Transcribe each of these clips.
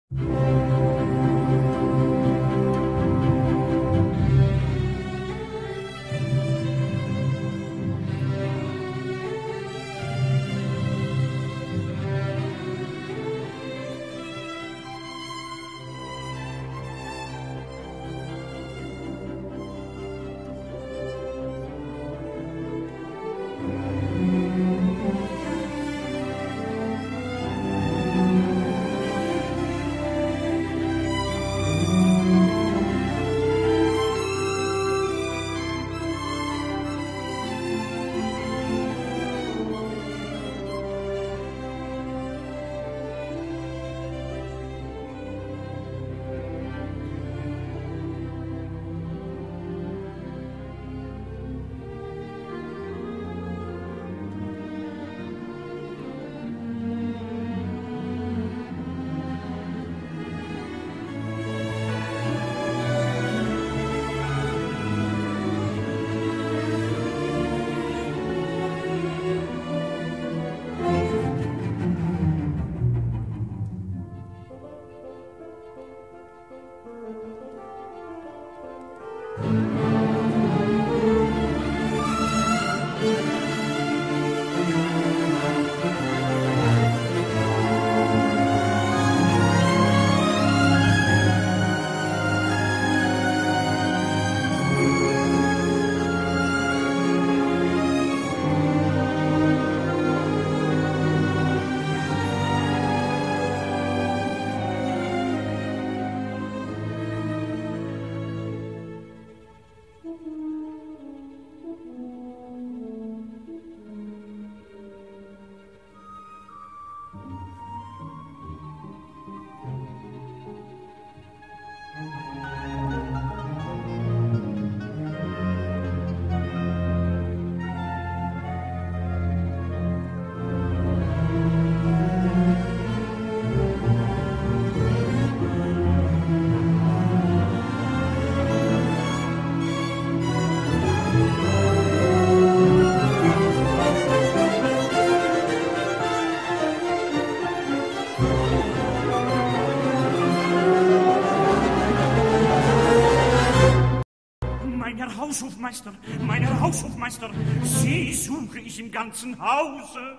Mein Herr Haushofmeister, Sie suche ich im ganzen Hause.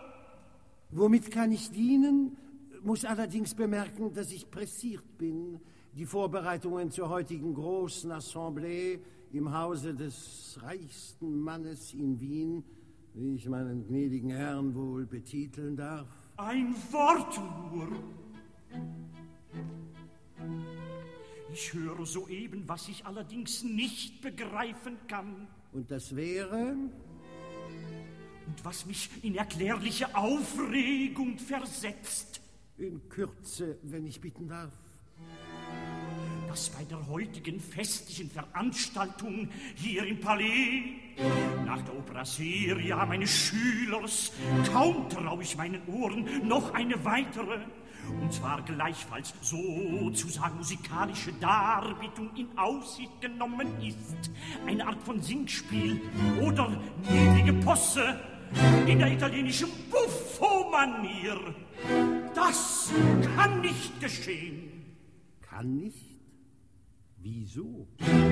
Womit kann ich dienen? Muss allerdings bemerken, dass ich pressiert bin. Die Vorbereitungen zur heutigen großen Assemblée im Hause des reichsten Mannes in Wien, wie ich meinen gnädigen Herrn wohl betiteln darf. Ein Wort nur. Ich höre soeben, was ich allerdings nicht begreifen kann. Und das wäre? Und was mich in erklärliche Aufregung versetzt. In Kürze, wenn ich bitten darf. Dass bei der heutigen festlichen Veranstaltung hier im Palais nach der Opera Seria meines Schülers kaum trau ich meinen Ohren noch eine weitere, und zwar gleichfalls sozusagen musikalische Darbietung in Aussicht genommen ist. Eine Art von Singspiel oder niedrige Posse in der italienischen Buffo-Manier. Das kann nicht geschehen. Kann nicht? Wieso?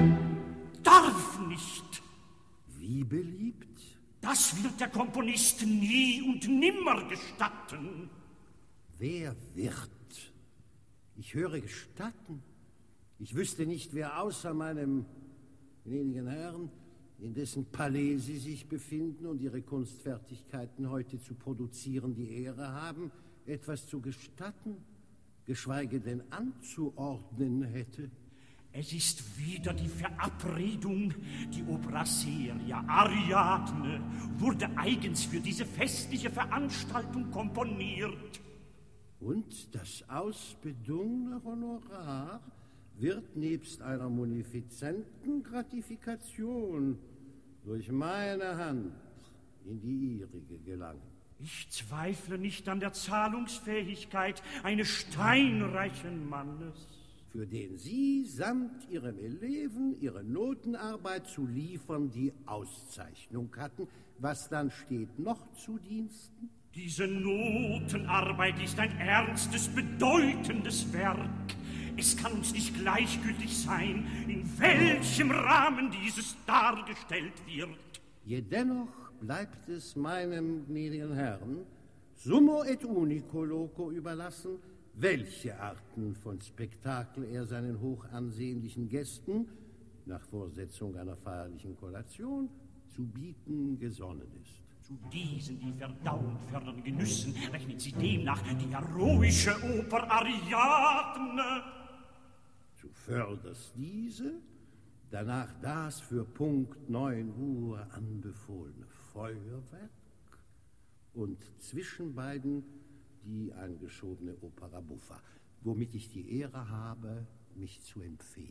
Darf nicht. Wie beliebt? Das wird der Komponist nie und nimmer gestatten. Wer wird? Ich höre gestatten. Ich wüsste nicht, wer außer meinem gnädigen Herrn, in dessen Palais Sie sich befinden und Ihre Kunstfertigkeiten heute zu produzieren die Ehre haben, etwas zu gestatten, geschweige denn anzuordnen hätte. Es ist wieder die Verabredung. Die Opera Seria Ariadne wurde eigens für diese festliche Veranstaltung komponiert. Und das ausbedungene Honorar wird nebst einer munifizenten Gratifikation durch meine Hand in die ihrige gelangen. Ich zweifle nicht an der Zahlungsfähigkeit eines steinreichen Mannes, für den Sie samt Ihrem Eleven Ihre Notenarbeit zu liefern die Auszeichnung hatten. Was dann steht noch zu Diensten? Diese Notenarbeit ist ein ernstes, bedeutendes Werk. Es kann uns nicht gleichgültig sein, in welchem Rahmen dieses dargestellt wird. Jedennoch bleibt es meinem gnädigen Herrn, summo et unico loco überlassen, welche Arten von Spektakel er seinen hochansehnlichen Gästen nach Vorsetzung einer feierlichen Kollation zu bieten gesonnen ist. Zu diesen die Verdauung fördernden Genüssen rechnen Sie demnach die heroische Oper Ariadne. Zuvörderst diese, danach das für Punkt 9 Uhr anbefohlene Feuerwerk und zwischen beiden die angeschobene Opera Buffa, womit ich die Ehre habe, mich zu empfehlen.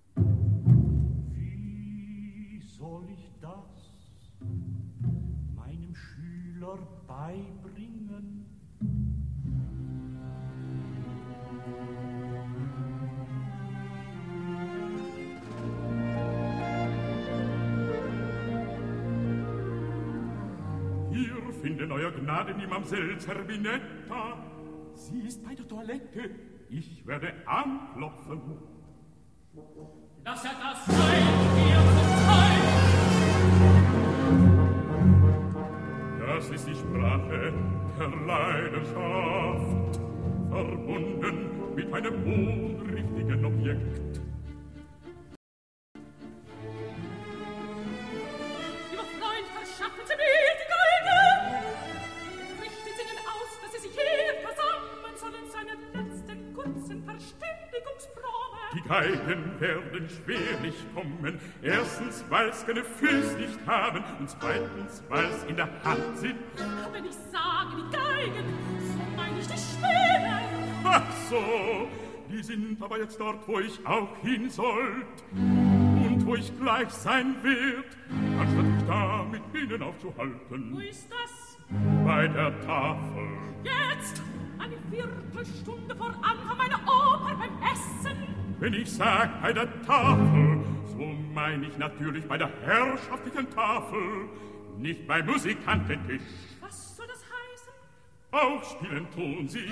Wie soll ich das meinem Schüler beibringen? Hier finden euer Gnade die Mamsell Zerbinetta. Sie ist bei der Toilette. Ich werde anklopfen. Lass das sein, mir zum Teil. Das ist die Sprache der Leidenschaft, verbunden mit einem unrichtigen Objekt. Lieber Freund, verschaffen Sie mir die Geige. Richten Sie ihnen aus, dass Sie sich hier versammeln sollen zu einer letzten kurzen Verständigungsprobe. Die Geigen werden schwerlich kommen. Erstens, weil's keine Füße nicht haben, und zweitens, weil's in der Hand sind. Aber wenn ich sage, die Geigen, so meine ich die Schwere. Ach so, die sind aber jetzt dort, wo ich auch hin sollt und wo ich gleich sein wird, anstatt mich da mit ihnen aufzuhalten. Wo ist das? Bei der Tafel. Jetzt, eine Viertelstunde vor Anfang meiner Oper beim Essen. Wenn ich sag bei der Tafel, so meine ich natürlich bei der herrschaftlichen Tafel, nicht beim Musikantentisch. Was soll das heißen? Auch spielen tun sie.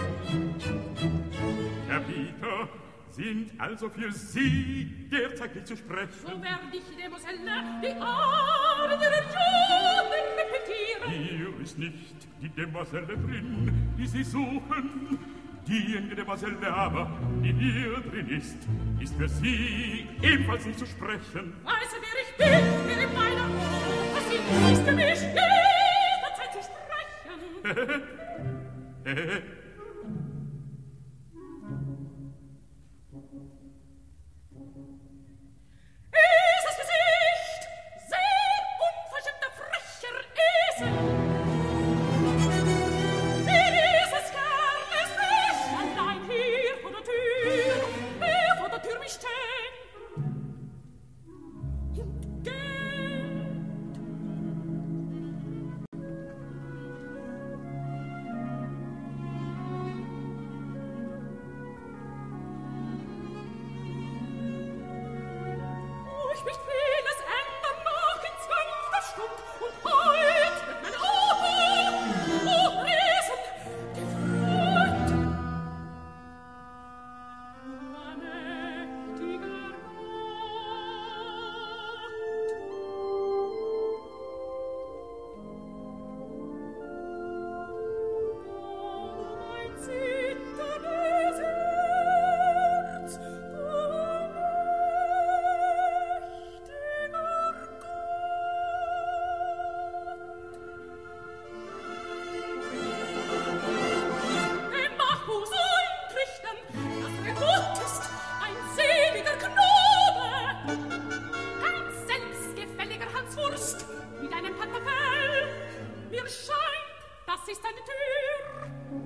Herr Peter, sind also für Sie derzeit nicht zu sprechen. So werde ich, Demoiselle, die Arie der Regionen repetieren. Hier ist nicht die Demoiselle drin, die Sie suchen. Diejenige Demoiselle aber, die hier drin ist für Sie ebenfalls nicht zu sprechen. Weiße, wer ich bin, wer in meiner Oper sind, ist für mich jederzeit zu sprechen. Esels Gesicht, sehr unverschämter, frecher Esel. Wie dieses Kerles mich allein hier vor der Tür mich stehen. Und geht. Ich möchte vieles ändern noch in 12. Stund und heut wird meine Oper Riesen gefreut. Mächtiger Gott, mein zitterndes Herz, den Bacchus entrichten, dass er Gott ist, ein seliger Knabe, kein selbstgefälliger Hanswurst mit einem Pantofel. Mir scheint, das ist eine Tür.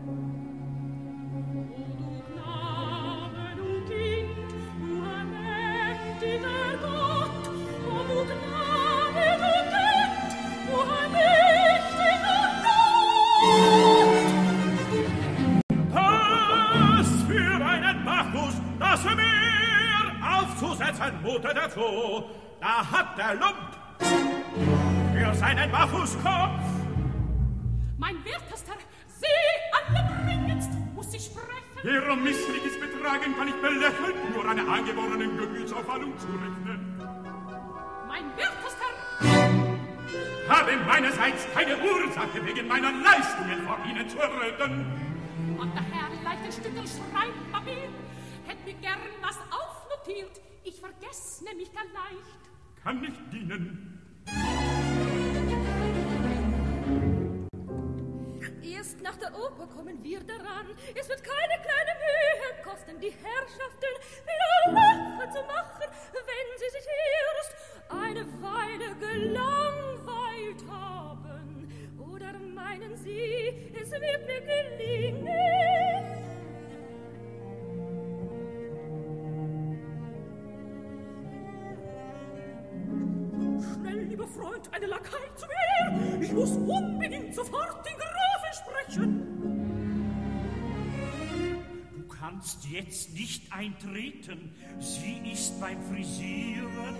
O du Knabe, du Kind, du mächtiger Gott, o du Knabe, du Kind, du mächtiger Gott. Was für einen Bacchus, das mir aufzusetzen mutet dazu. Da hat der Lump für seinen Bacchuskopf. Mein wertester, Sie allerbringendst, muss ich sprechen. Deren missliches Betragen kann ich belächeln, nur einer angeborenen Gemütsaufwallung zurechnen. Mein wertester Herr! Habe meinerseits keine Ursache, wegen meiner Leistungen vor Ihnen zu erröten. Und der Herr leicht ein Stückel Schreibpapier, hätt mir gern was aufnotiert. Ich vergess nämlich gar leicht. Kann nicht dienen. Erst nach der Oper kommen wir daran. Es wird keine kleine Mühe kosten, die Herrschaften lachen zu machen, wenn sie sich erst eine Weile gelangweilt haben. Oder meinen Sie, es wird mir gelingen? Schnell, lieber Freund, eine Lakai zu mir. Ich muss unbedingt sofort den Grafen sprechen. Du kannst jetzt nicht eintreten. Sie ist beim Frisieren.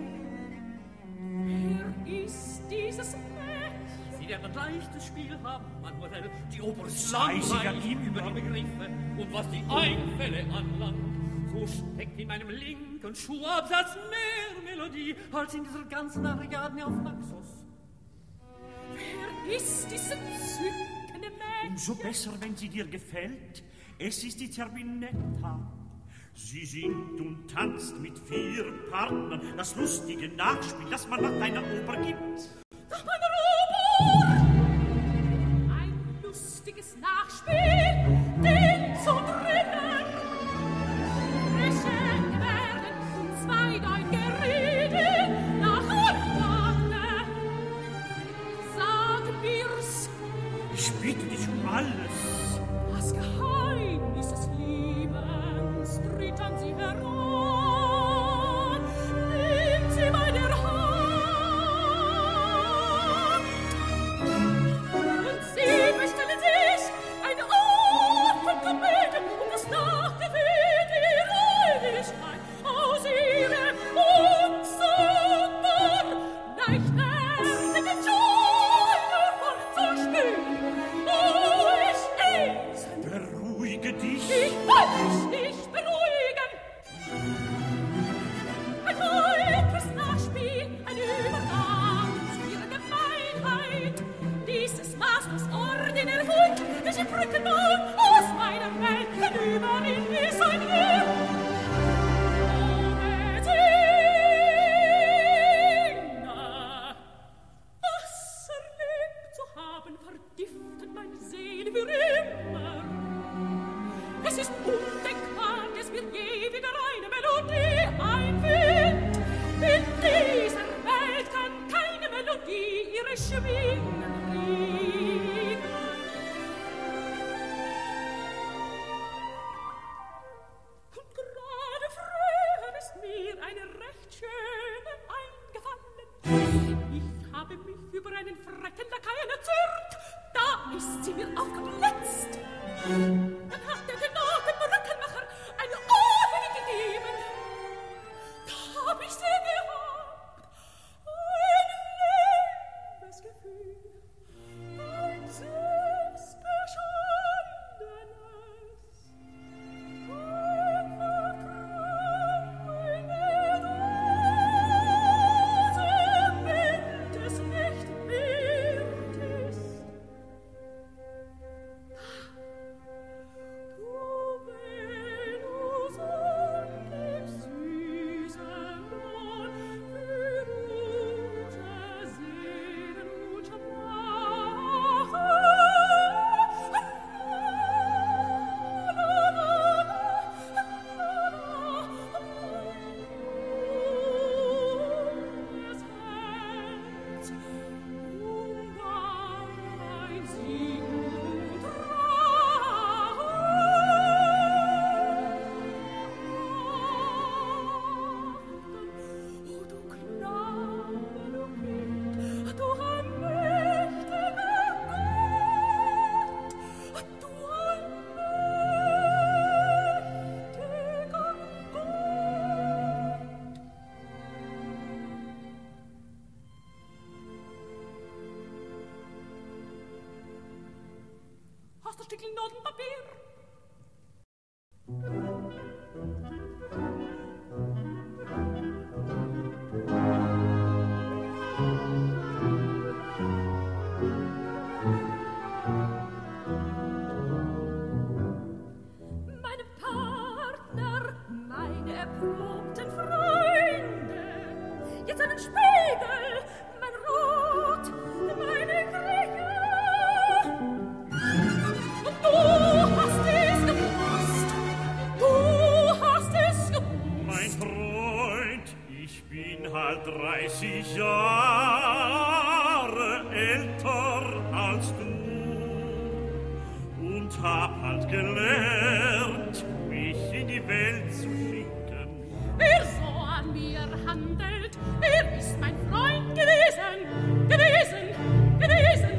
Wer ist dieses Mädchen? Sie werden gleich das Spiel haben, Mademoiselle. Die Oper ist Sei sie ja langweilig immer. über die Begriffe. Und was die Einfälle anlangt, so steckt in meinem linken Schuhabsatz mehr Melodie als in dieser ganzen Ariadne auf Naxos. Wer ist dieses entzückende Mädchen? Umso besser, wenn sie dir gefällt. Es ist die Zerbinetta. Sie singt und tanzt mit 4 Partnern. Das lustige Nachspiel, das man nach deiner Oper gibt. Nach meiner Oper! Ein lustiges Nachspiel, den zu drinnen. Frische Gebärden und zweideutige Reden nach Wagner. Sagen wir's, Ich bitte dich um alles. das Geheimnis des Liebens tritt an sie heran. Nimmt sie meine Hand. Und sie bestellen sich ein Opernkomödie und das Nachgefühl die Reinigkeit aus ihrem Unzucker leichtfertigen Joy fortzuspülen. Oh, ich ist Beruhige dich. ich will mich nicht beruhigen. Ein heikles Nachspiel, ein Übergang zu ihrer Gemeinheit. Dieses maßlos ordinär Hund, welche Brücke nun aus meiner Welt hinüber in die seine. Ohne Sinne, was erlebt zu haben, vergiftet meine Seele für immer. Es ist undenkbar, dass mir je wieder eine Melodie einfällt. In dieser Welt kann keine Melodie ihre Schwingen kriegen. Und gerade früher ist mir eine recht schöne eingefallen. Ich habe mich über einen frechen Lakaien erzürnt. Da ist sie mir aufgeplatzt. Dann hat der Tenor dem Rückenmacher eine Ohrfeige gegeben. Da hab ich sie gehabt. Ein Liebesgefühl, ein selbstbescheidenes, ein Vertrauen in es nicht wert ist. Du Venus und dem süßen Mond, für rutsche Seelen, rutsche Hast du ein Stückchen Notenpapier? verlobten Freunde. Jetzt einen Spiegel, mein Rot, meine Grille. Und du hast es gepasst, du hast es gewusst. Mein Freund, ich bin halt 30 Jahre älter als du und hab halt gelernt, mich in die Welt zu schicken. Wer so an mir handelt, er ist mein Freund gewesen, gewesen, gewesen.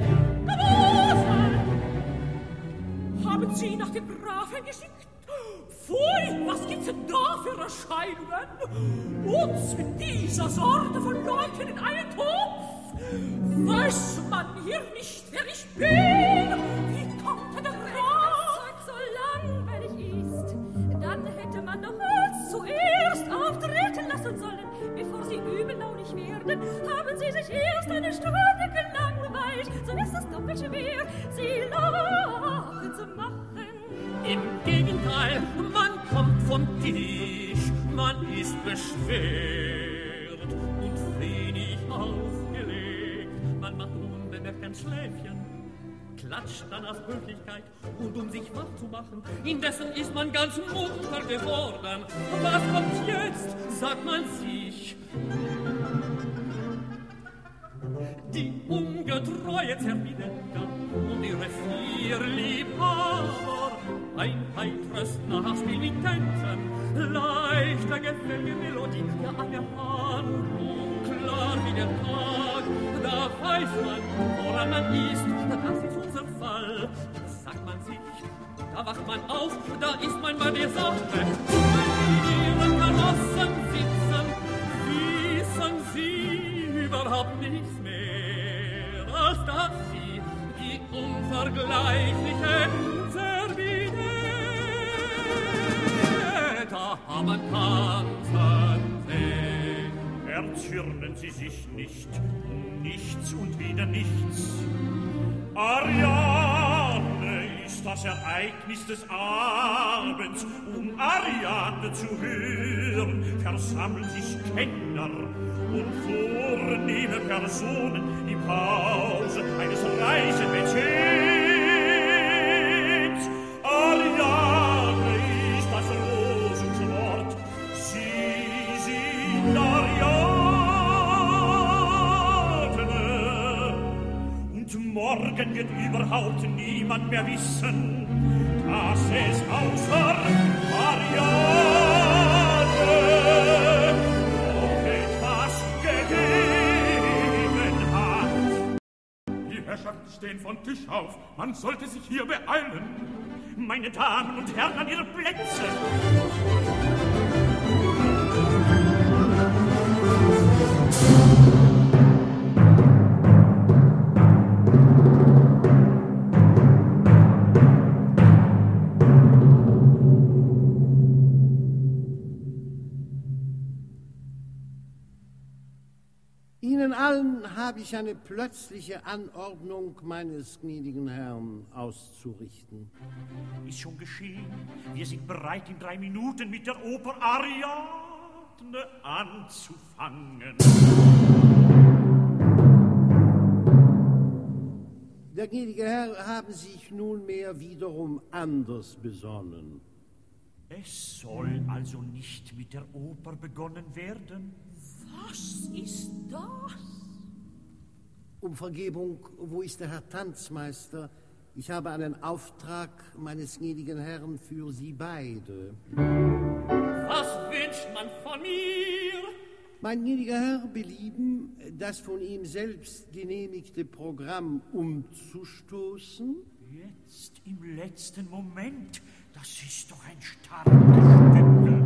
Haben Sie nach dem Grafen geschickt? Pfui, was gibt's denn da für Erscheinungen? Uns mit dieser Sorte von Leuten in einen Topf? Weiß man hier nicht, wer ich bin? Wie kommt der Graf? Wenn das Zeug so langweilig ist, dann hätte man doch uns zuerst auftreten lassen sollen. Bevor Sie übellaunig werden, haben Sie sich erst eine Stunde gelangweilt. So ist es doppelt schwer, Sie lachen zu machen. Im Gegenteil, man kommt vom Tisch, man ist beschwert und wenig aufgelegt. Man macht unbemerkt ein Schläfchen, klatscht dann aus Höflichkeit und um sich wach zu machen. Indessen ist man ganz munter geworden. Was kommt jetzt, sagt man sich. Die ungetreue Zerbidenka und ihre 4 Liebhaber, ein heitres Nachspiel mit Tänzen, leichter gefällige Melodie, ja eine Handlung, klar wie der Tag, da weiß man, woran man ist, das ist unser Fall, sagt man sich, da wacht man auf, da ist man bei der Sache, wenn in ihren Karossen sitzen, wissen sie überhaupt nichts mehr, als dass sie die unvergleichliche Zerbidetta haben tanzen sehen. Erzürnen Sie sich nicht, um nichts und wieder nichts. Ariane ist das Ereignis des Abends. Um Ariane zu hören, versammeln sich Kenner und vornehme Personen im Hause eines Reisemädchens. Ariane ist das Losungswort. Sie sind Ariadne. Und morgen wird überhaupt niemand mehr wissen, dass es außer Ariadne noch etwas gegeben hat. Die Herrschaften stehen von Tisch auf. Man sollte sich hier beeilen. Meine Damen und Herren an ihre Plätze. Ihnen allen habe ich eine plötzliche Anordnung meines gnädigen Herrn auszurichten. Ist schon geschehen. Wir sind bereit, in 3 Minuten mit der Oper Ariadne anzufangen. Der gnädige Herr haben sich nunmehr wiederum anders besonnen. Es soll also nicht mit der Oper begonnen werden? Was ist das? Um Vergebung, wo ist der Herr Tanzmeister? Ich habe einen Auftrag meines gnädigen Herrn für Sie beide. Was wünscht man von mir? Mein gnädiger Herr belieben, das von ihm selbst genehmigte Programm umzustoßen? Jetzt, im letzten Moment, das ist doch ein starkes Stück.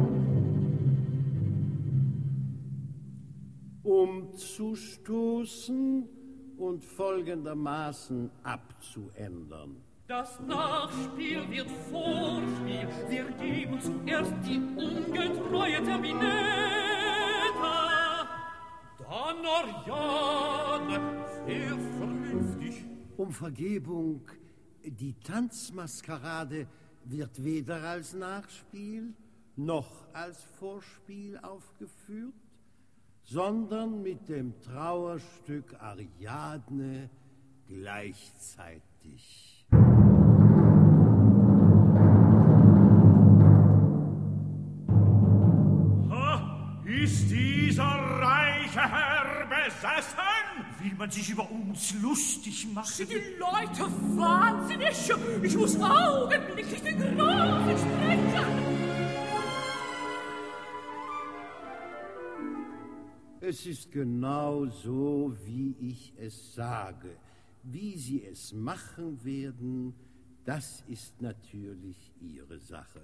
Umzustoßen und folgendermaßen abzuändern. Das Nachspiel wird Vorspiel. Wir geben zuerst die ungetreue Terminetta. Dann Ariadne, sehr vernünftig. Um Vergebung, die Tanzmaskerade wird weder als Nachspiel noch als Vorspiel aufgeführt, sondern mit dem Trauerstück Ariadne gleichzeitig. Ist dieser reiche Herr besessen? Will man sich über uns lustig machen? Sind die Leute wahnsinnig? Ich muss augenblicklich den Grafen sprechen. Es ist genau so, wie ich es sage. Wie Sie es machen werden, das ist natürlich Ihre Sache.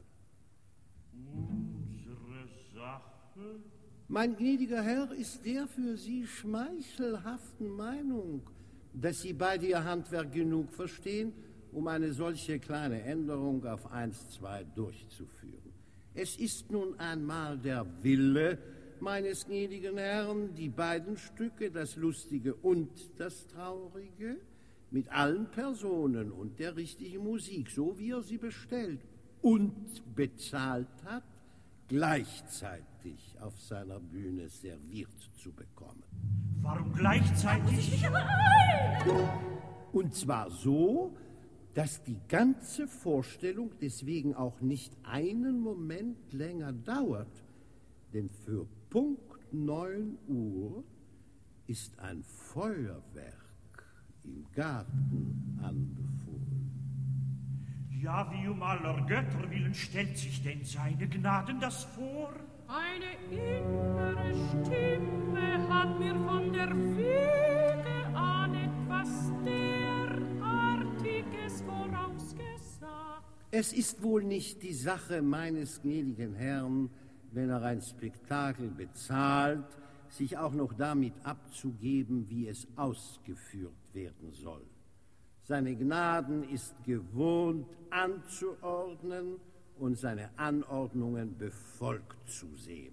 Unsere Sache? Mein gnädiger Herr ist der für Sie schmeichelhaften Meinung, dass Sie beide Ihr Handwerk genug verstehen, um eine solche kleine Änderung auf 1-2 durchzuführen. Es ist nun einmal der Wille meines gnädigen Herrn, die beiden Stücke, das Lustige und das Traurige, mit allen Personen und der richtigen Musik, so wie er sie bestellt und bezahlt hat, gleichzeitig auf seiner Bühne serviert zu bekommen. Warum gleichzeitig? Und zwar so, dass die ganze Vorstellung deswegen auch nicht einen Moment länger dauert, denn für Punkt 9 Uhr ist ein Feuerwerk im Garten anbefohlen. Ja, wie um aller Götter willen stellt sich denn seine Gnaden das vor? Eine innere Stimme hat mir von der Wege an etwas derartiges vorausgesagt. Es ist wohl nicht die Sache meines gnädigen Herrn, wenn er ein Spektakel bezahlt, sich auch noch damit abzugeben, wie es ausgeführt werden soll. Seine Gnaden ist gewohnt anzuordnen und seine Anordnungen befolgt zu sehen.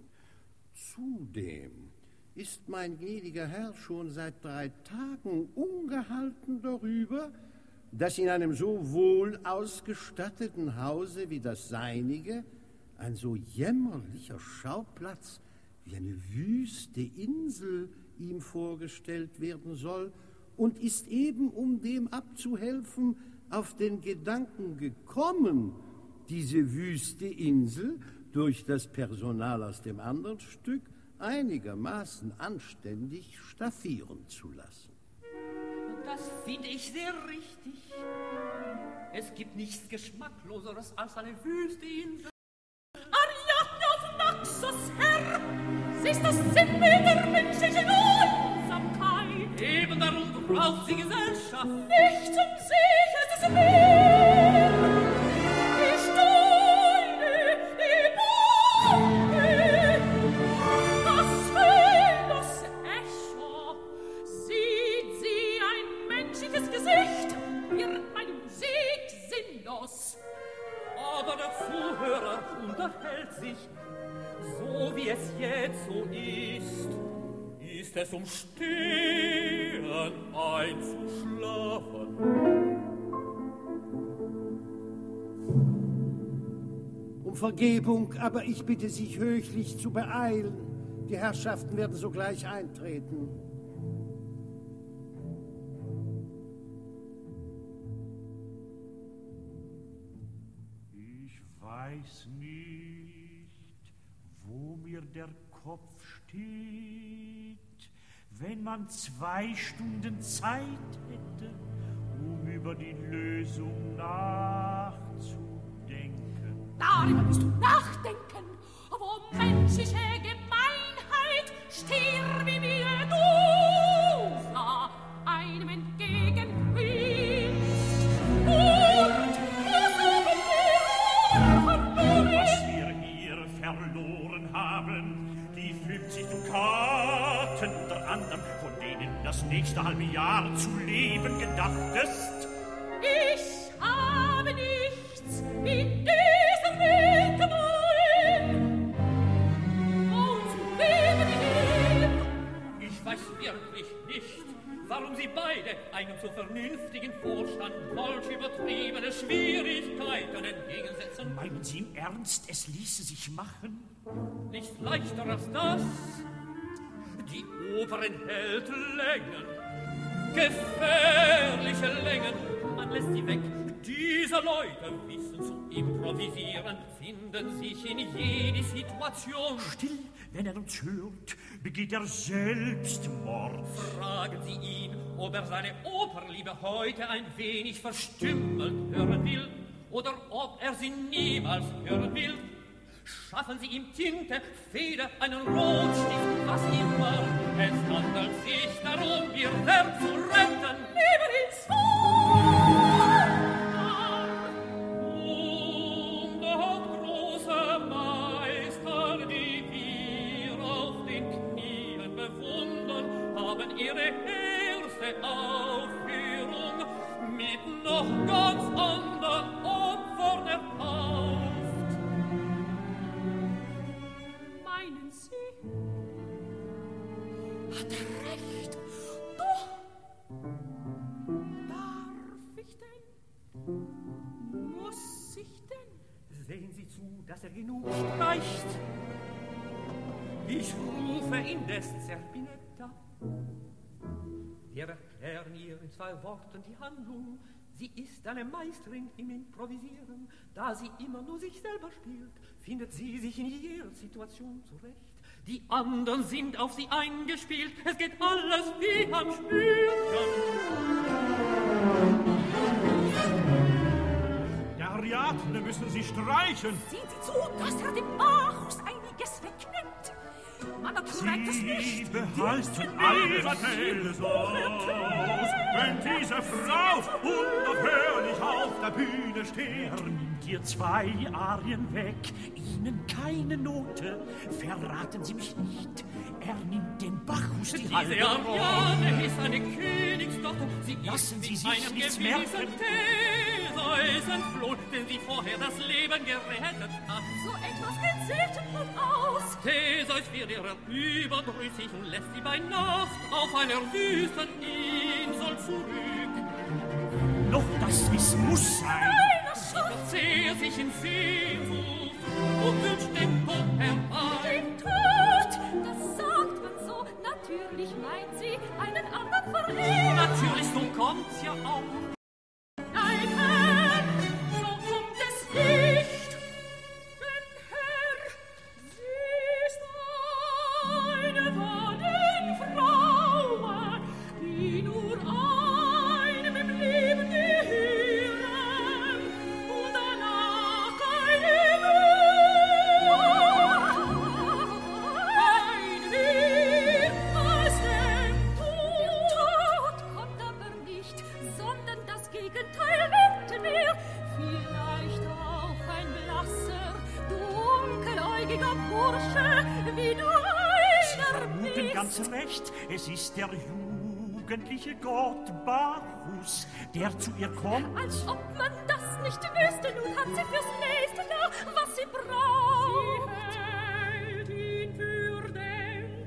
Zudem ist mein gnädiger Herr schon seit 3 Tagen ungehalten darüber, dass in einem so wohl ausgestatteten Hause wie das seinige ein so jämmerlicher Schauplatz wie eine wüste Insel ihm vorgestellt werden soll und ist eben, um dem abzuhelfen, auf den Gedanken gekommen, diese wüste Insel durch das Personal aus dem anderen Stück einigermaßen anständig staffieren zu lassen. Das finde ich sehr richtig. Es gibt nichts Geschmackloseres als eine wüste Insel. Ariadne auf Naxos, Herr! Sie ist das Sinnbild der menschlichen Einsamkeit. Eben darum braucht sie Gesellschaft. Nicht zum sich ist es mehr. Die Steine, die Bäume, das Fell, das Echo. Sieht sie ein menschliches Gesicht, wird meine Musik sinnlos. Aber der Zuhörer unterhält sich, so wie es jetzt so ist es Stehen einzuschlafen. Um Vergebung, aber ich bitte sich höchlich zu beeilen. Die Herrschaften werden sogleich eintreten. Ich weiß nicht, wo mir der Kopf steht, wenn man 2 Stunden Zeit hätte, um über die Lösung nachzudenken. Darüber musst du nachdenken, wo menschliche Gemeinheit stirb mir du, sah einem entgegenquillt. Was wir hier verloren haben, die 50 Dukaten, unter anderem, von denen das nächste halbe Jahr zu leben gedacht ist. Ich habe nichts mit dieser Welt gemein. Wozu leben wir? Ich weiß wirklich nicht, warum sie sie beide einem so vernünftigen Vorstand falsch übertriebene Schwierigkeiten entgegensetzen. Meinen Sie im Ernst, es ließe sich machen? Nichts leichter als das. Die Oper enthält Längen, gefährliche Längen. Man lässt sie weg. Diese Leute wissen zu improvisieren, finden sich in jede Situation. Still, wenn er uns hört, begeht er Selbstmord. Fragen Sie ihn, ob er seine Operliebe heute ein wenig verstümmelt hören will oder ob er sie niemals hören will. Schaffen Sie ihm Tinte, Feder, einen Rotstift, was immer. Es handelt sich darum, ihr Werk zu retten. Lieber ins Und der große Meister, die wir auf den Knien bewundern, haben ihre erste Aufführung mit noch ganz anderen Opfern erkauft. Meinen Sie? Hat er recht? Doch! Darf ich denn? Muss ich denn? Sehen Sie zu, dass er genug streicht. Ich rufe indes Zerbinetta. Wir erklären ihr in 2 Worten die Handlung. Sie ist eine Meisterin im Improvisieren. Da sie immer nur sich selber spielt, findet sie sich in jeder Situation zurecht. Die anderen sind auf sie eingespielt. Es geht alles wie am Schnürchen. Der Ariadne müssen Sie streichen. Sehen Sie zu, dass er dem Bacchus einiges wegnimmt. Man erträgt es Sie nicht. behalten alles aus, wenn diese Frau unaufhörlich auf der Bühne steht. Er nimmt dir 2 Arien weg, ihnen keine Note. Verraten Sie mich nicht, er nimmt den Bacchus die Diese halbe Rolle. Ariane ist eine Königstochter. Sie Lassen ist Sie mit sich einem nichts gewissen merken. Theseus entflohen, den sie vorher das Leben gerettet hat. So etwas geht selten gut aus. Theseus wird ihrer überdrüssig und lässt sie bei Nacht auf einer Wüsteninsel zurück. Doch das muss sein. Einer Schutz, Verzehr sich in Sehnsucht und wünscht den Tod herbei. den Tod, das sagt man so. Natürlich meint sie einen anderen verehrt. Natürlich, so kommt's ja auch. Nein, Herr, so kommt es nicht. Denn Herr, sie ist eine von den Frauen, die nur einem im Leben gehören und danach keine mehr. Ein Weh aus dem Tod kommt aber nicht, sondern das Gegenteil wette mir. Vielleicht auch ein blasser, dunkeläugiger Bursche, wie du einer Vermuten bist. ganz recht, es ist der jugendliche Gott Bacchus, der zu ihr kommt. Als ob man das nicht wüsste, nun hat sie fürs nächste Jahr, was sie braucht. Sie hält ihn für den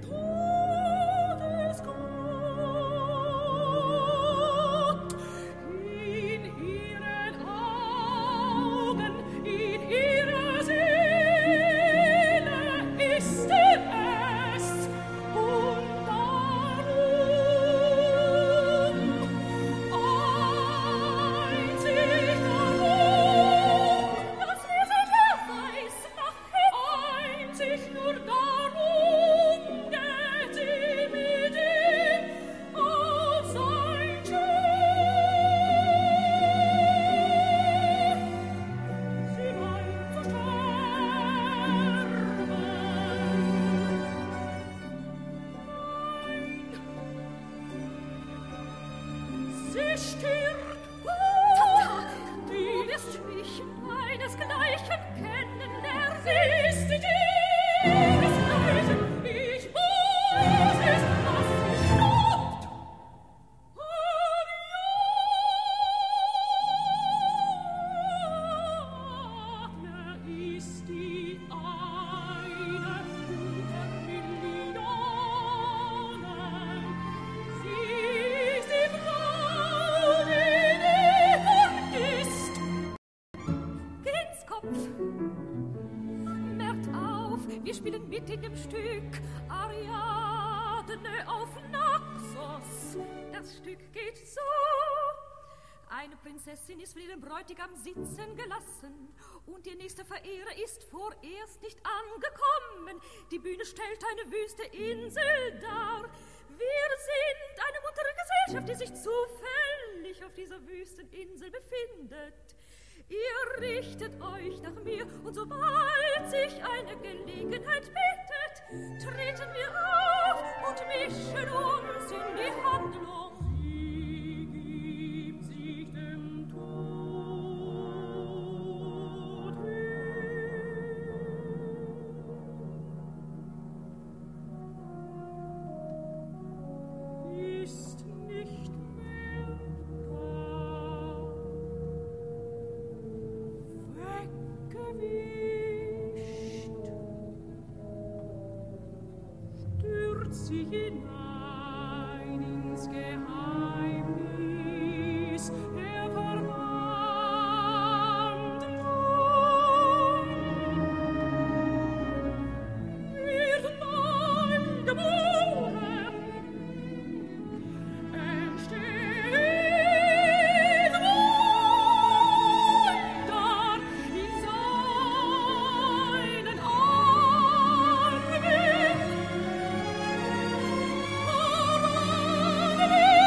Todesgott. In ihren Augen, in ihrer Seele ist er es. Und darum einzig darum, dass er sich weiß macht, wir spielen mit in dem Stück Ariadne auf Naxos. Das Stück geht so. Eine Prinzessin ist für ihren Bräutigam sitzen gelassen und ihr nächster Verehrer ist vorerst nicht angekommen. Die Bühne stellt eine wüste Insel dar. Wir sind eine muntere Gesellschaft, die sich zufällig auf dieser wüsten Insel befindet. Ihr richtet euch nach mir und sobald sich eine Gelegenheit bietet, treten wir auf und mischen uns in die Handlung. Sie hinein ins Geheimnis der Verwandlung. Wird neu geboren, entsteht Wunder in seinen Armen.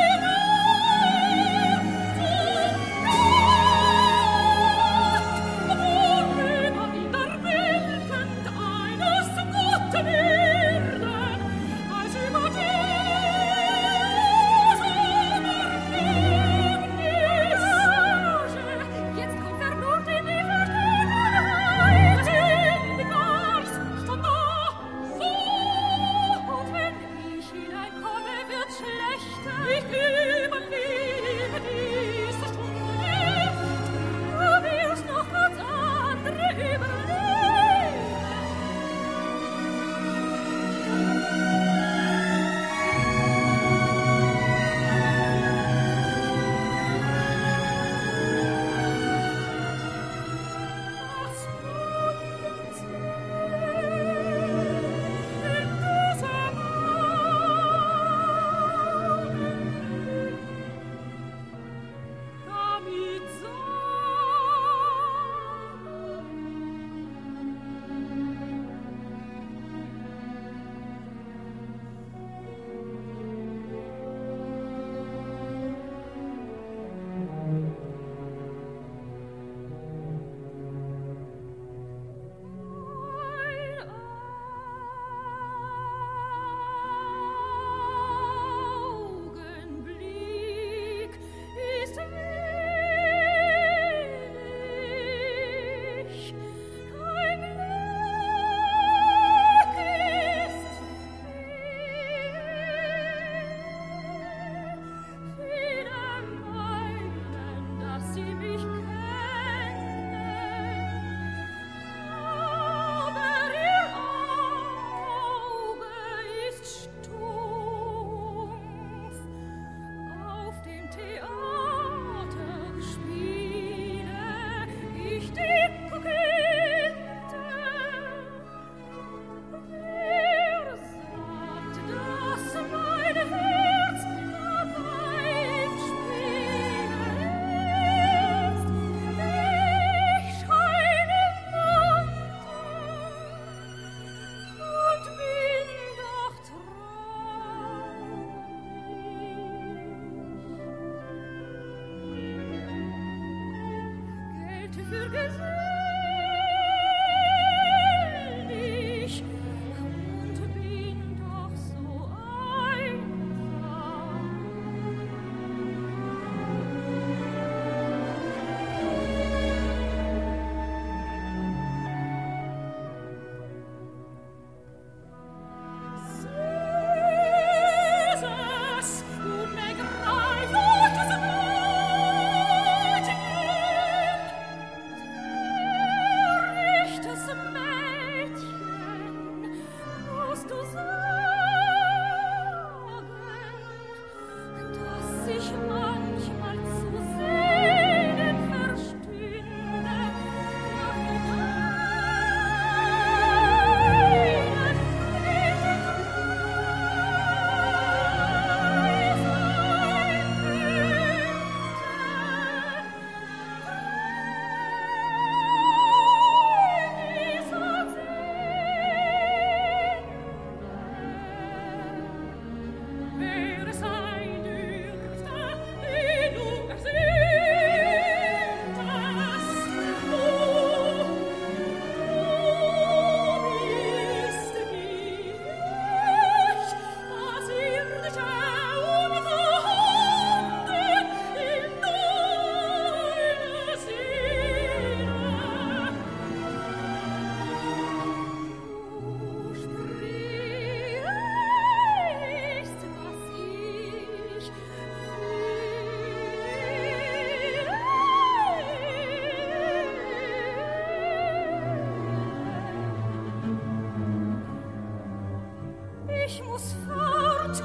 ich muss fort.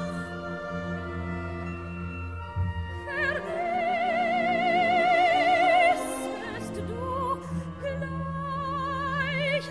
Vergissest du gleich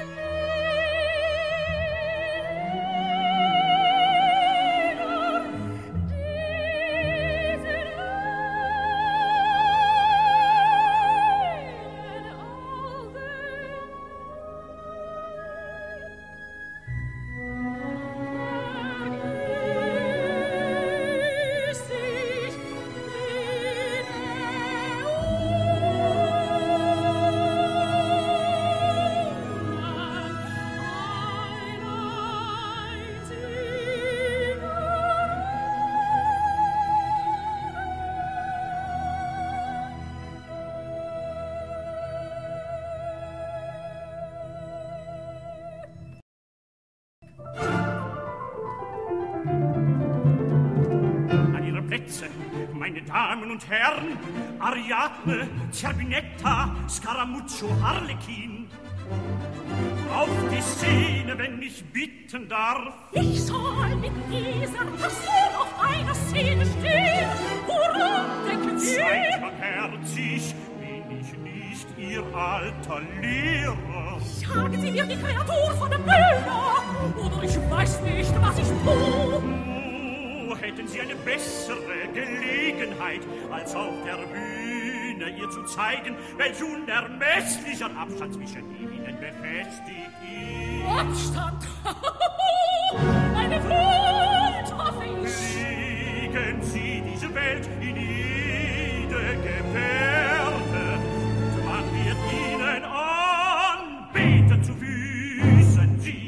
meine Damen und Herren, Ariadne, Zerbinetta, Scaramuccio, Harlekin. Auf die Szene, wenn ich bitten darf. Ich soll mit dieser Person auf einer Szene stehen. Woran denken Sie? Seid barmherzig, bin ich nicht Ihr alter Lehrer. Jagen Sie mir die Kreatur von der Bühne, oder ich weiß nicht, was ich tue. Hätten Sie eine bessere Gelegenheit, als auf der Bühne ihr zu zeigen, welch unermesslicher Abstand zwischen ihnen befestigt ist. Abstand? Eine Welt, hoffe ich. Legen Sie diese Welt in jede Gebärde, und man wird ihnen anbeten zu Füßen sinken.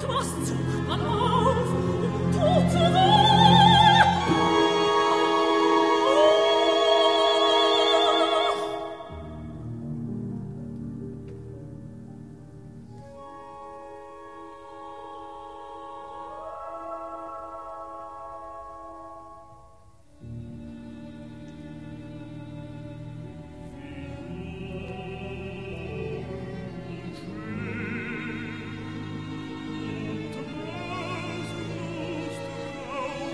was zuckt man auf und tut so weh. Und was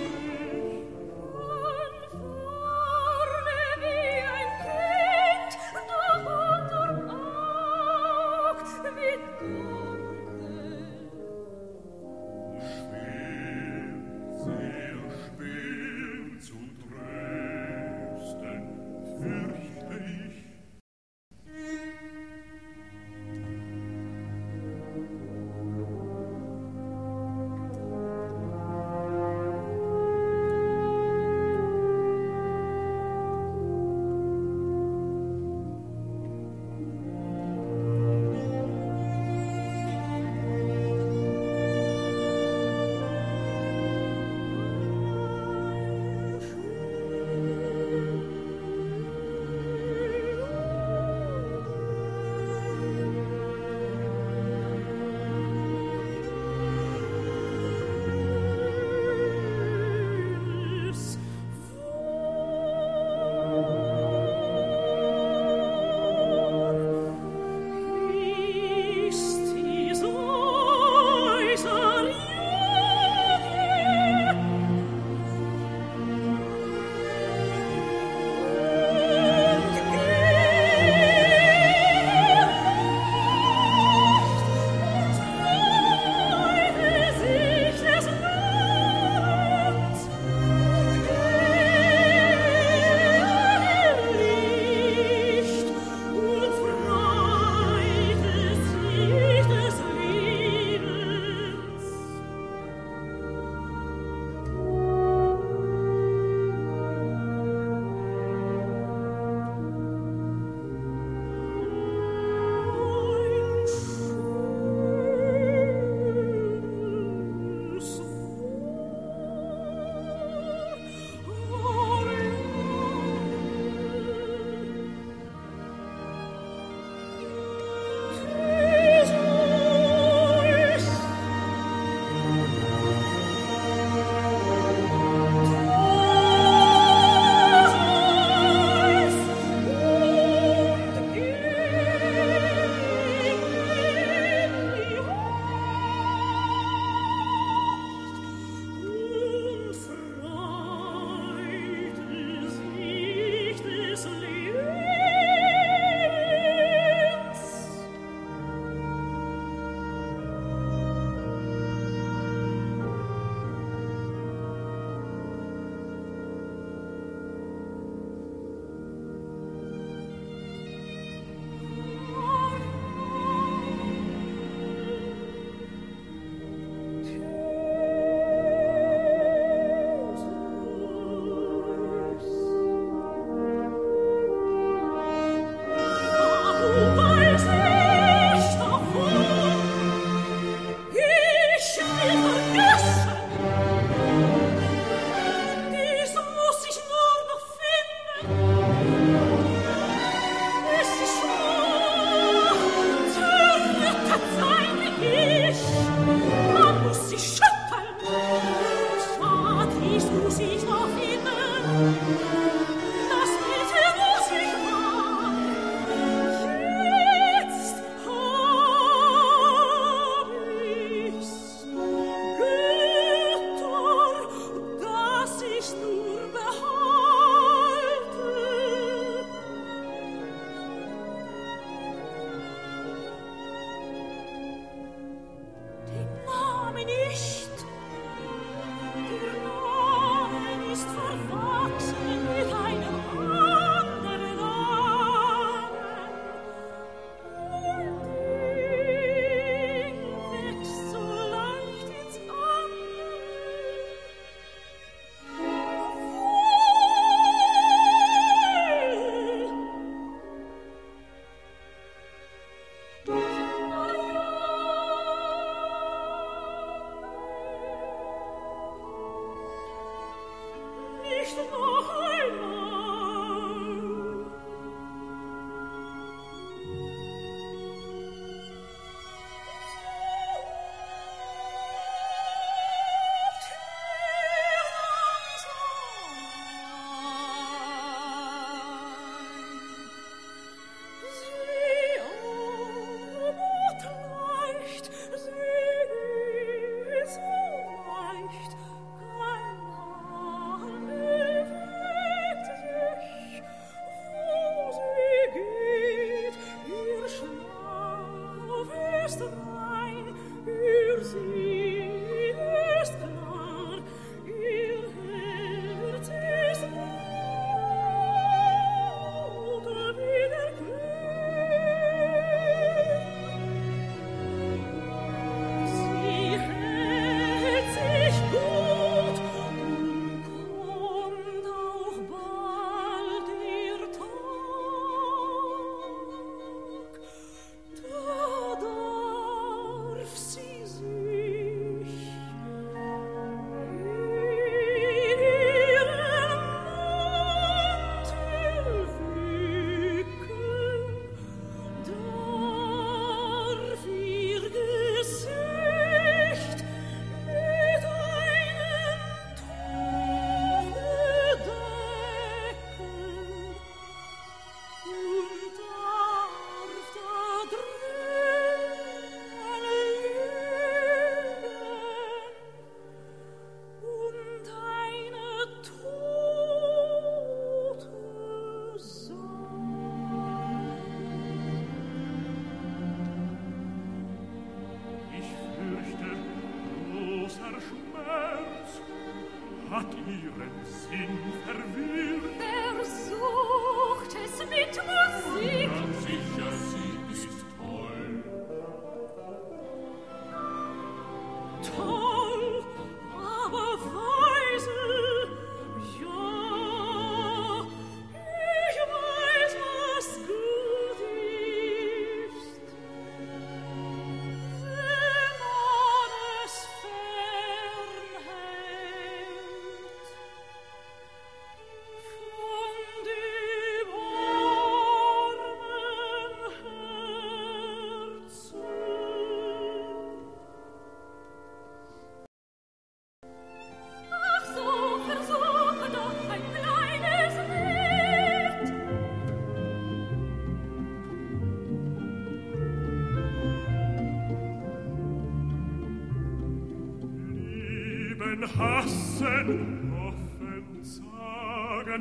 Hassen, offen sagen,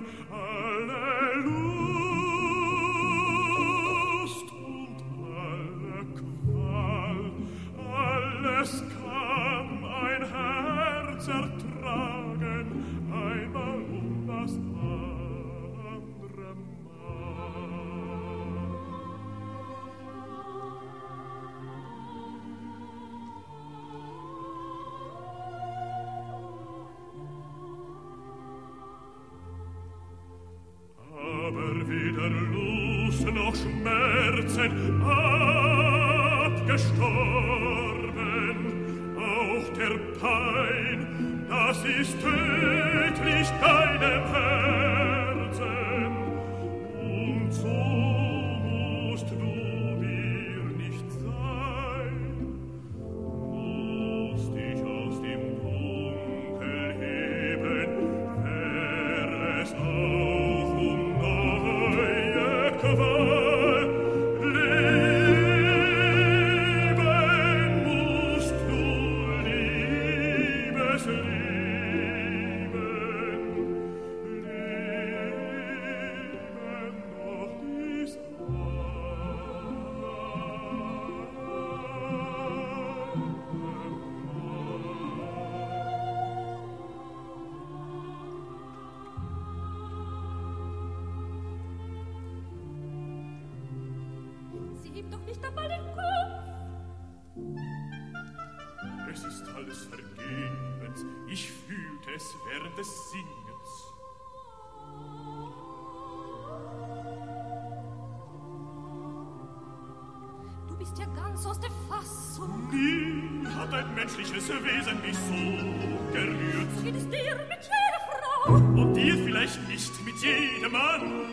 alle Lust und alle Qual, alles kann ein Herz ertragen, einmal das andere Mal. Weder Lust noch Schmerzen abgestorben, auch der Pein, das ist tödlich deinem Herzen, und so musst du mir nicht sein, musst dich aus dem Dunkel heben, wär es auch Qual, leben musst du, liebes Leben, leben noch dies Heb doch nicht einmal den Kopf! Es ist alles vergebens, ich fühlte es während des Singens. Du bist ja ganz aus der Fassung. Nie hat ein menschliches Wesen mich so gerührt. Geht es dir mit jeder Frau? Frau. Und dir vielleicht nicht mit jedem Mann.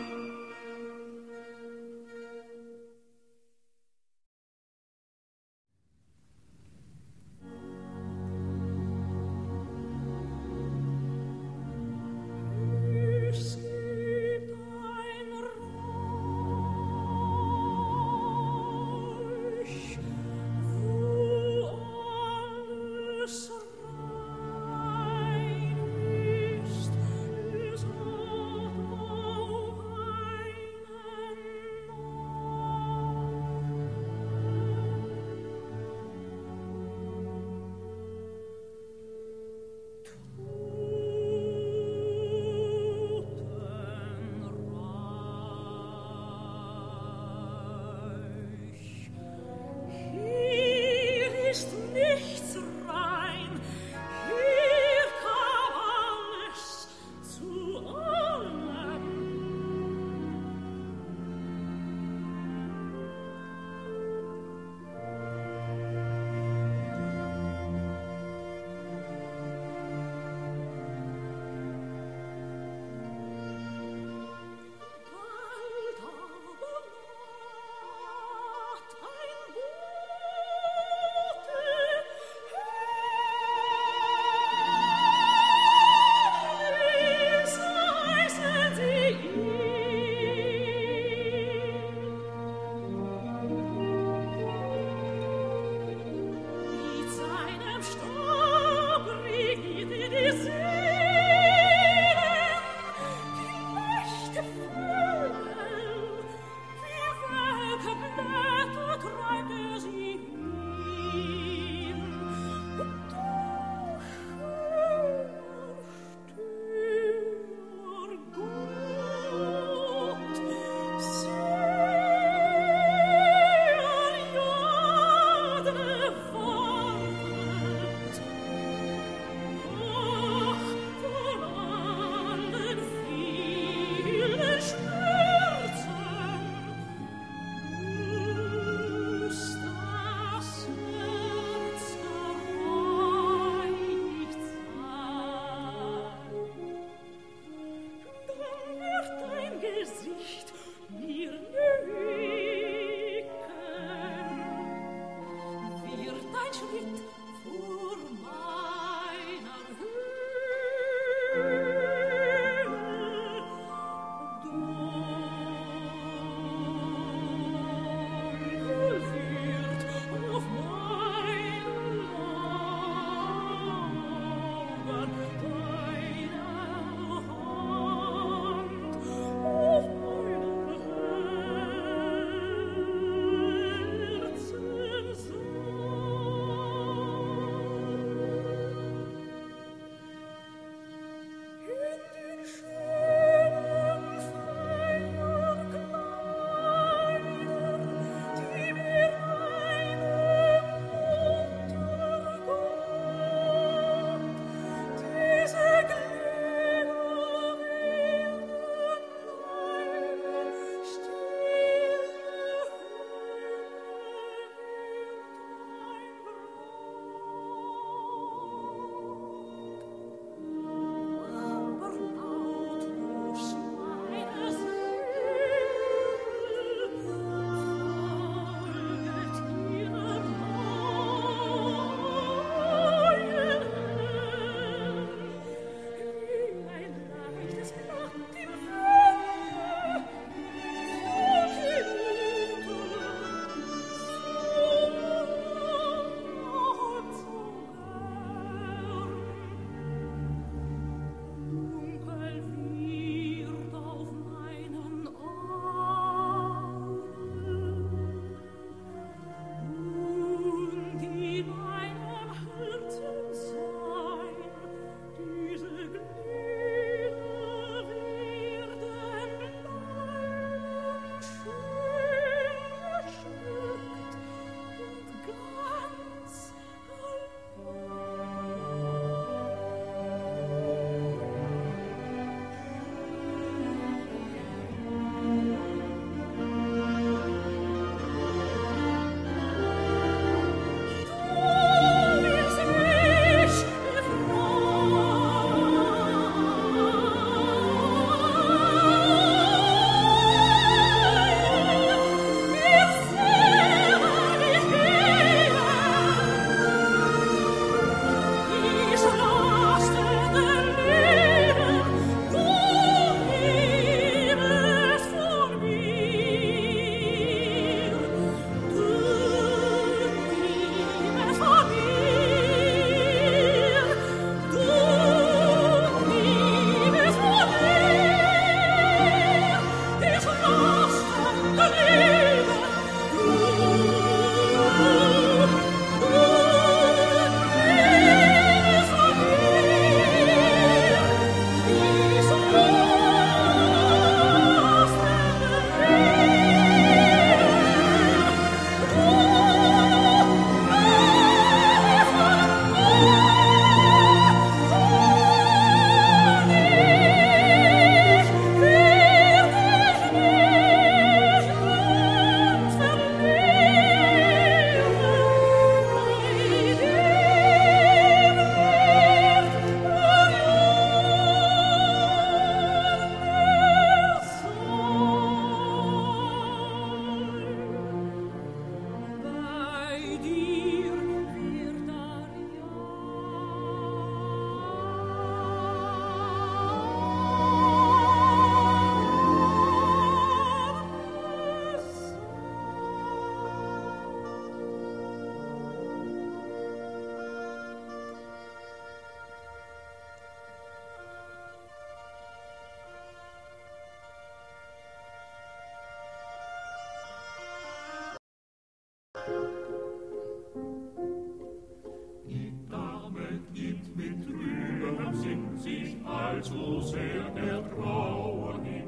bald so sehr der Trauer hin.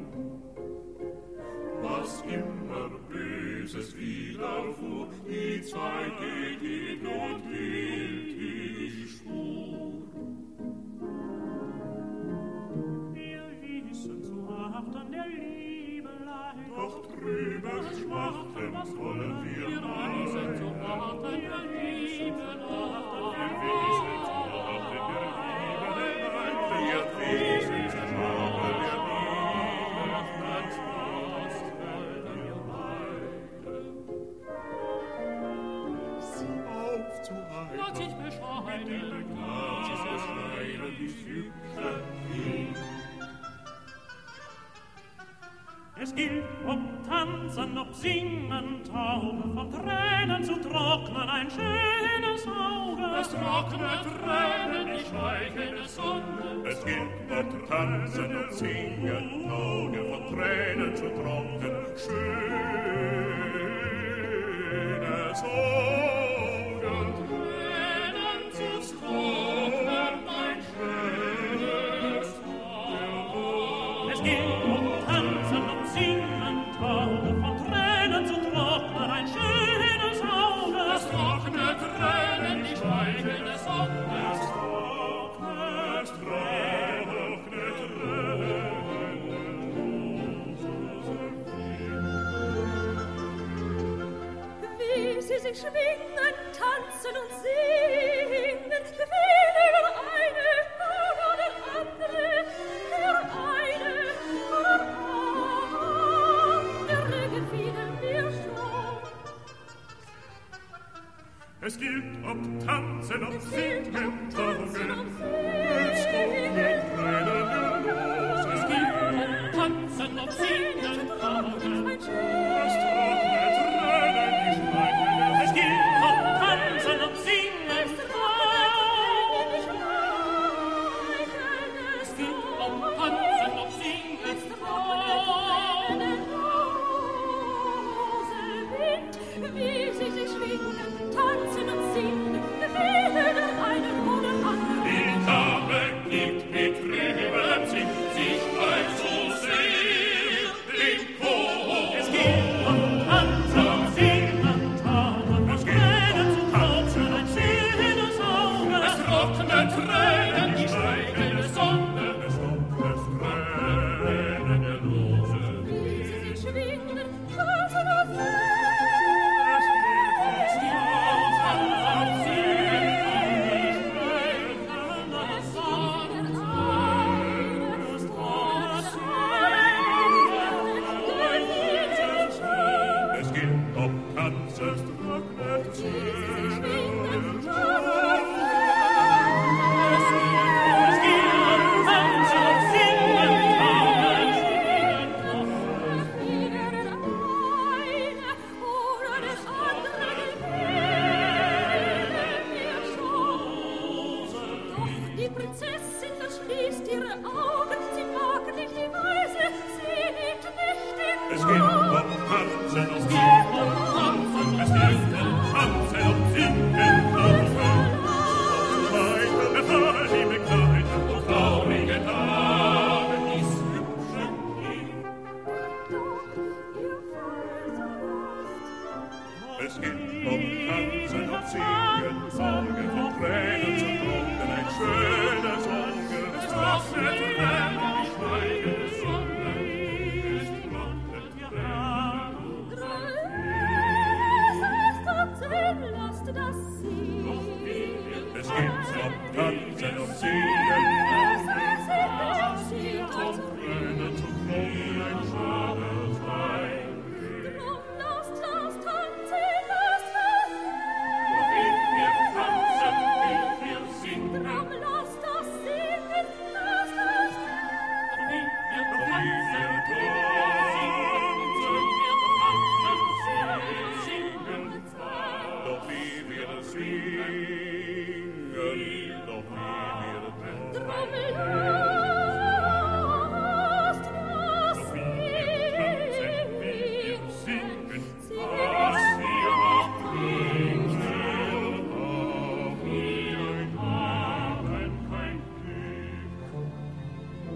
Was immer Böses widerfuhr, die Zeit geht und hielt die Spur. Wir wissen zu hart an der Liebe leid, doch drüber schmachten wollen wir wissen zu hart an der Liebe leid. Wir wissen zu hart an der Liebe leid. Wir wissen zu hart an der Liebe leid. Sie aufzuhalten, Lass sich bescheiden, mit dem Glas erscheinen die Hübschen hin. Es gilt, ob tanzen, ob singen, Tauge von Tränen zu trocknen, ein schönes Auge. das trockene Tränen, die schweigende Sonne. Es gilt, ob tanzen und singen, Auge von Tränen zu trocknen, schönes Auge. Tränen zu trocknen, ein schönes Auge. Es gilt, ob tanzen, ob singen, Tauge von Tränen zu trocknen, ein schönes Auge. Das trockene Tränen, die schweigende Sonne. Wie sie sich schwingen, tanzen und singen, befehlen eine oder der andere, der eine oder andere gefielen mir schon. Es gilt, ob tanzen, ob singen, Auge. Es gilt, ob tanzen, ob singen, Auge. Das trockene Tränen, die schweigende Es gilt, ob tanzen, ob singen, Es gilt, ob tanzen, ob singen, Wie sie sich schwingen, tanzen und singen, befehlen einen oder anderen. Die Dame gibt mit trübem Sinn sich bald so sehr den Chor. es gilt, ob tanzen, ob singen, Tauge von Tränen zu trocknen, ein schönes Auge. Das trockene Tränen, die schweigende Sonne. Es Tränen der Lose. Wie sie sich schwingen, tanzen und singen. Es gilt, ob tanzen, trocknet Tränen. Es gilt, ob tanzen, ob singen, Die Prinzessin verschließt ihre Augen, sie mag nicht die Weise, sie liebt nicht den Es gilt, ob tanzen, ob singen. Es gilt, ob tanzen, ob singen, Auge. Weiter befall die Begleiter, und traurige Damen, die hübschen hin. Es gilt, ob tanzen, ob singen, Auge von Tränen zu trocknen, ein schönes Auge. Es trocknet Tränen, die schweigende Sonne. Es trocknet Tränen. Lasst das singen. Es gilt, ob tanzen, ob singen. Tränen zu trocknen, ein schönes Wein. Lasst das tanzen, Wie wir tanzen, wie wir singen. lasst das singen, lasst das Wie wir tanzen, doch wie wir singen, doch wie wir Doch wie wir tanzen, wie wir singen, was wir auch bringen, auch wir haben kein Glück.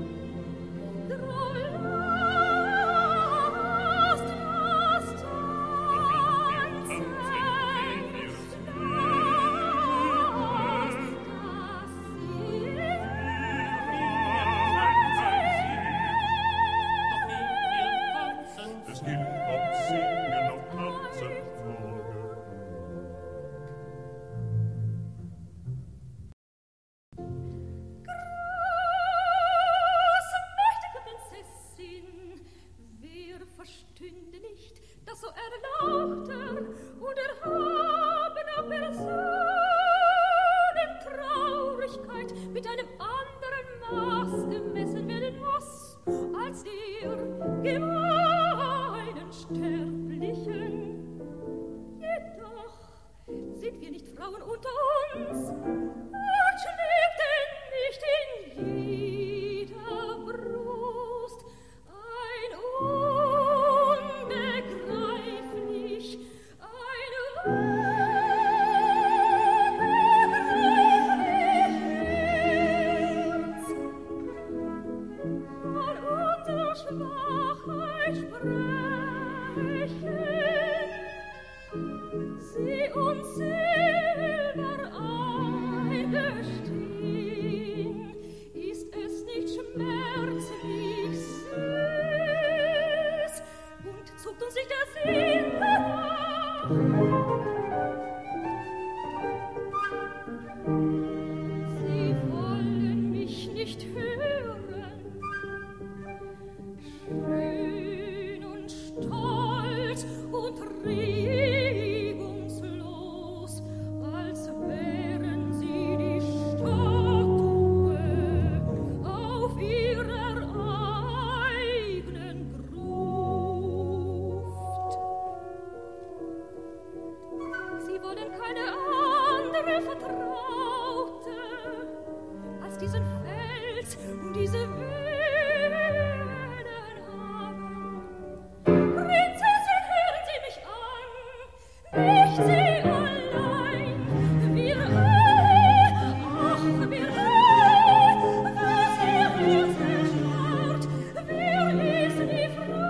diesen Fels und diese Wellen haben. Prinzessin, hören Sie mich an, nicht Sie allein, wir alle, ach, wir alle, was Ihr Herz erstarrt, wer ist die Frau?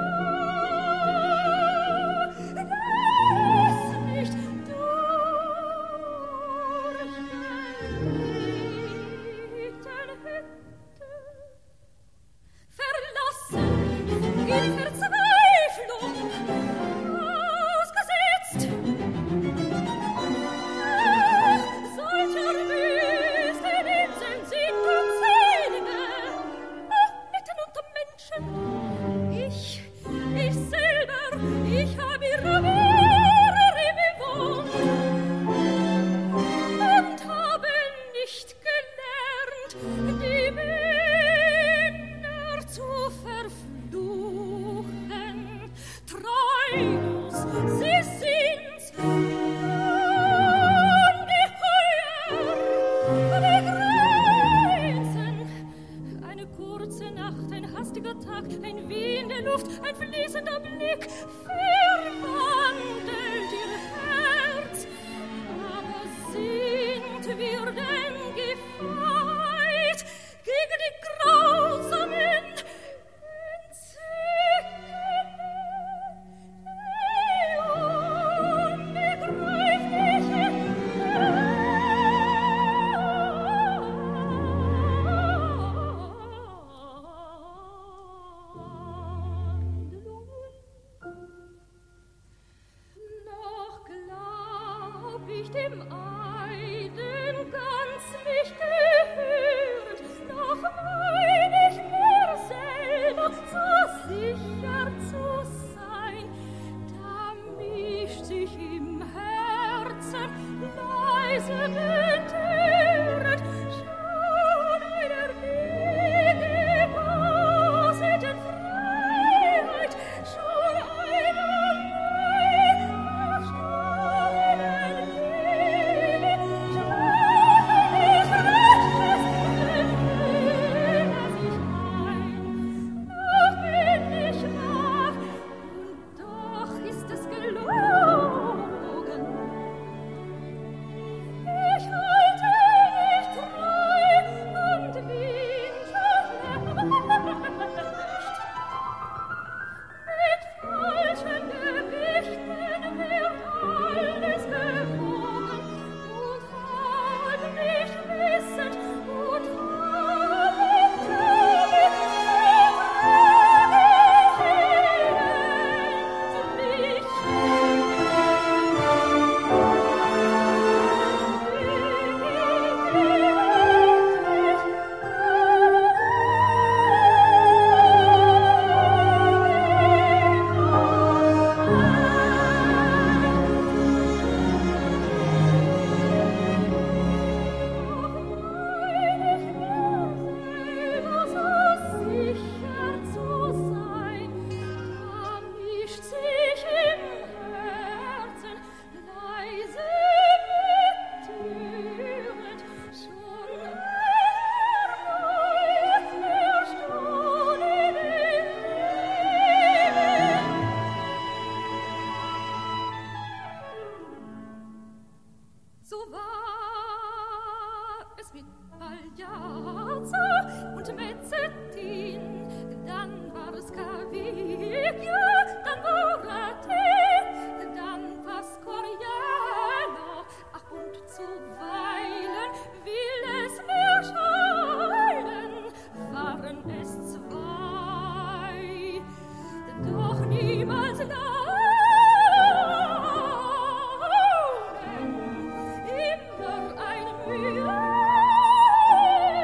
Lass nicht verlassen in Verzweiflung ausgesetzt. Ach, solcher Wüste Inseln sind unzählige, auch mitten unter Menschen. Ich selber, ich hab ihre Meere bewohnt und habe nicht gelernt, die Männer zu verfluchen. Treulos, sie sind's, ungeheuer, begrenzen. Eine kurze Nacht, ein hastiger Tag, ein Weh in der Luft, ein fließender Blick verwandelt ihr Herz. Aber sind wir denn gefeit gegen die grausamen noch glaub ich dem Eiden ganz mich gehört, noch mein ich mir selber so sicher zu sein, da mischt sich im Herzen leise betört schon einer weggebaseten Freiheit, schon einer neu verstorbenen Liebe, schon eines Rechtes Gefühl, das ich ein. Noch bin ich wach, und doch ist es gelogen. Ich halte nicht treu und bin schlecht. Mit falschen Gewichten wird alles gewogen und halb nicht wissend und halb damit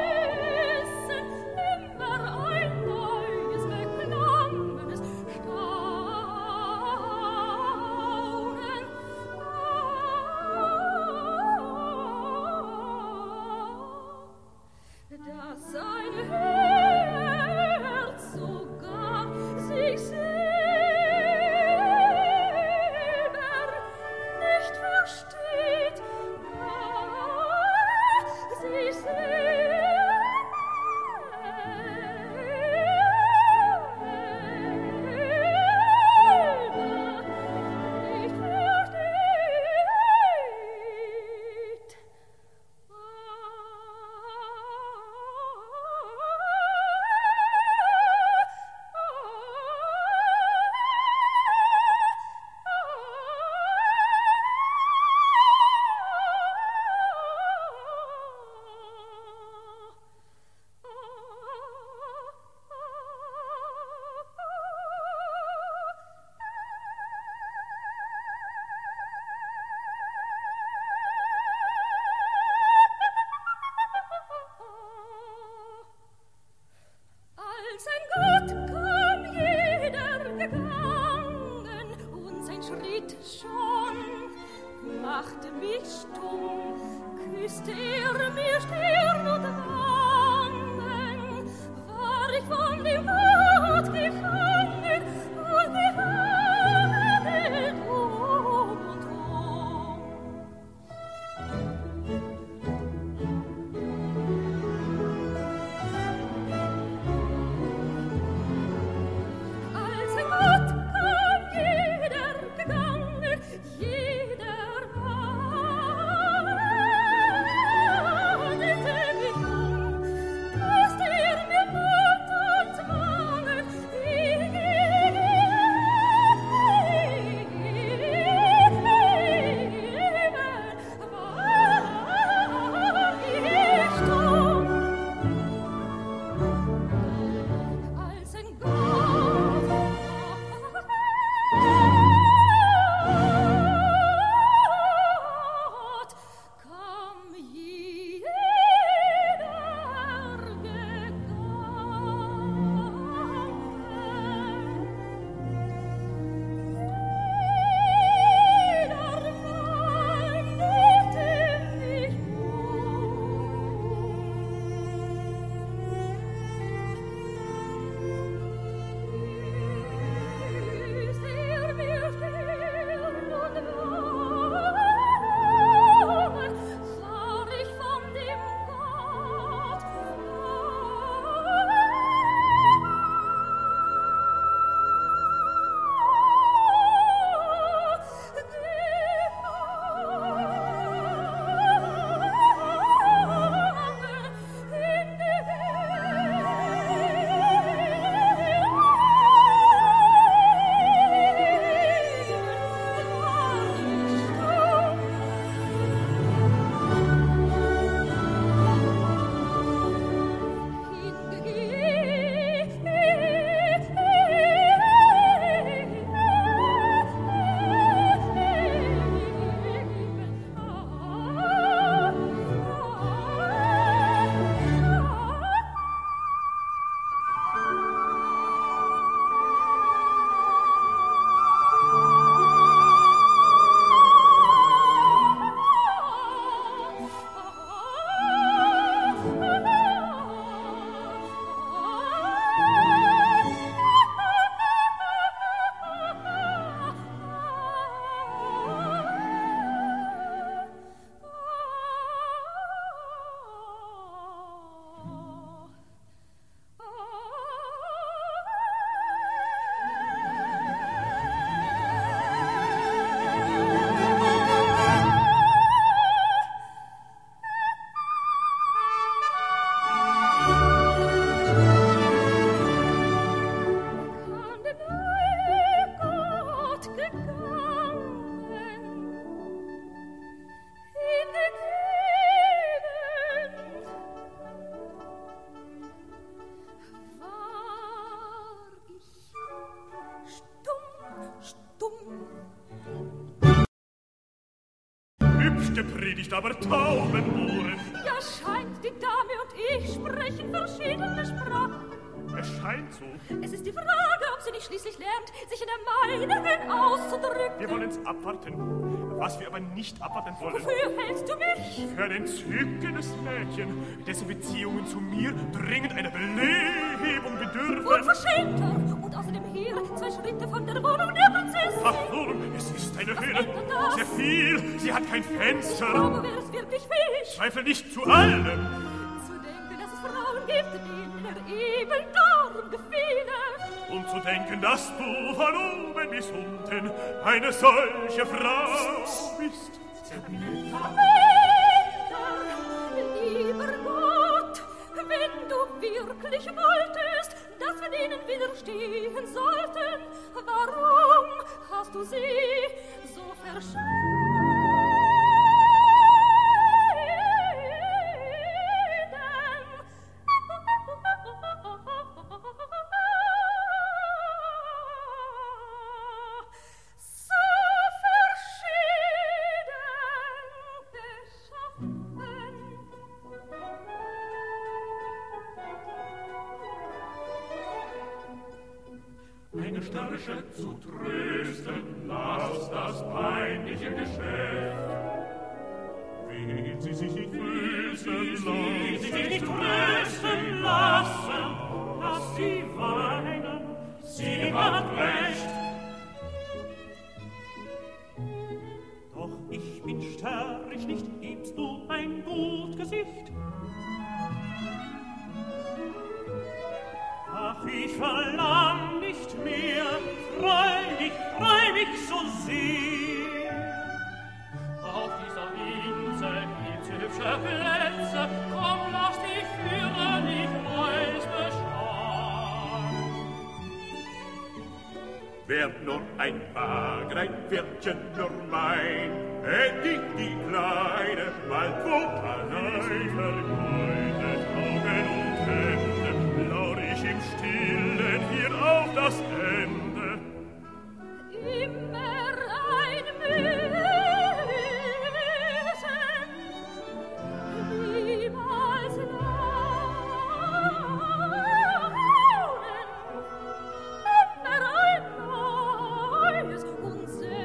Immer ein neues, beklammendes, Gott kam jeder gegangen, und sein Schritt schon machte mich stumm, küsste mir Stirn und Wangen, war ich von dem Gott gefangen, und die Welt um und um. Als ein Gott kam jeder gegangen, jeder wandelte mich küsste mir Mund und Wangen, als ein Gott kam jeder Hübsche Predigt, aber Taubenohren. Ja, scheint, die Dame und ich sprechen verschiedene Sprachen. Es scheint so. Es ist die Frage, ob sie nicht schließlich lernt, sich in der meinigen auszudrücken. Wir wollen's abwarten. Was wir aber nicht abwarten wollen. Wofür hältst du mich? Für ein entzückendes Mädchen, dessen Beziehungen zu mir dringend einer Belebung bedürfen. Unverschämter! Und außerdem hier 2 Schritte von der Wohnung der Prinzessin. Warum? Es ist eine Was Höhle. ändert das? Sehr viel. Sie hat kein Fenster. Ich glaube, wäre es wirklich fähig, Zweifel nicht zu allem. zu denken, dass es Frauen gibt, denen eben darum gefiele. Und zu denken, dass du von oben bis unten eine solche Frau bist. Lieber Gott, wenn du wirklich wolltest, dass wir denen widerstehen sollten, warum hast du sie so verschieden? eine Störrische zu trösten, lass das peinliche Geschäft. Will sie sich nicht trösten lassen, lass sie weinen, sie hat recht. Doch ich bin störrisch, nicht gibst du ein gut Gesicht. Ach, ich verlang nicht mehr, freu mich so sehr. Auf dieser Insel gibt's hübsche Plätze, komm, lass dich führen, ich weiß Bescheid. Wär nur ein Wagen, ein Pferdchen nur mein, hätt ich die Kleine bald wo allein vergeudet, Augen und Hände, laut ich im Stillen hier auf das Ende. Immer ein Müssen, niemals launen, immer ein neues und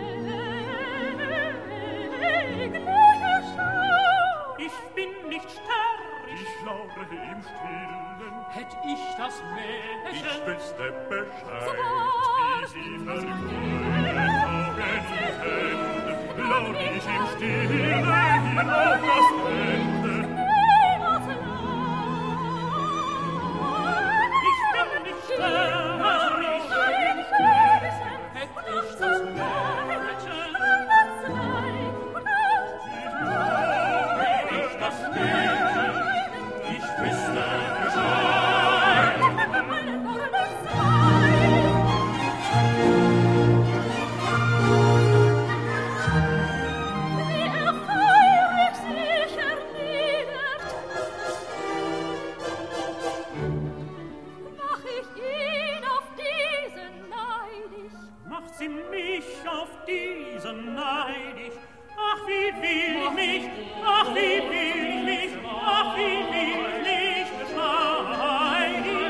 sägliches Schauen. Ich bin nicht störrisch, Ich laure im Stillen, Hätt ich das ich Mädchen, wüsste Bescheid, So wie sie vergeudet, Augen und Hände, laut ich im Stillen hier auf das Ende. niemals launen. ich bin nicht störrisch. hätt ich das Mädchen, Ich das Mädchen, ich wüsste Bescheid. Macht sie mich auf diesen neidisch. Ach, wie will ich mich, ach, wie will ich mich, ach, wie will ich nicht beschneiden.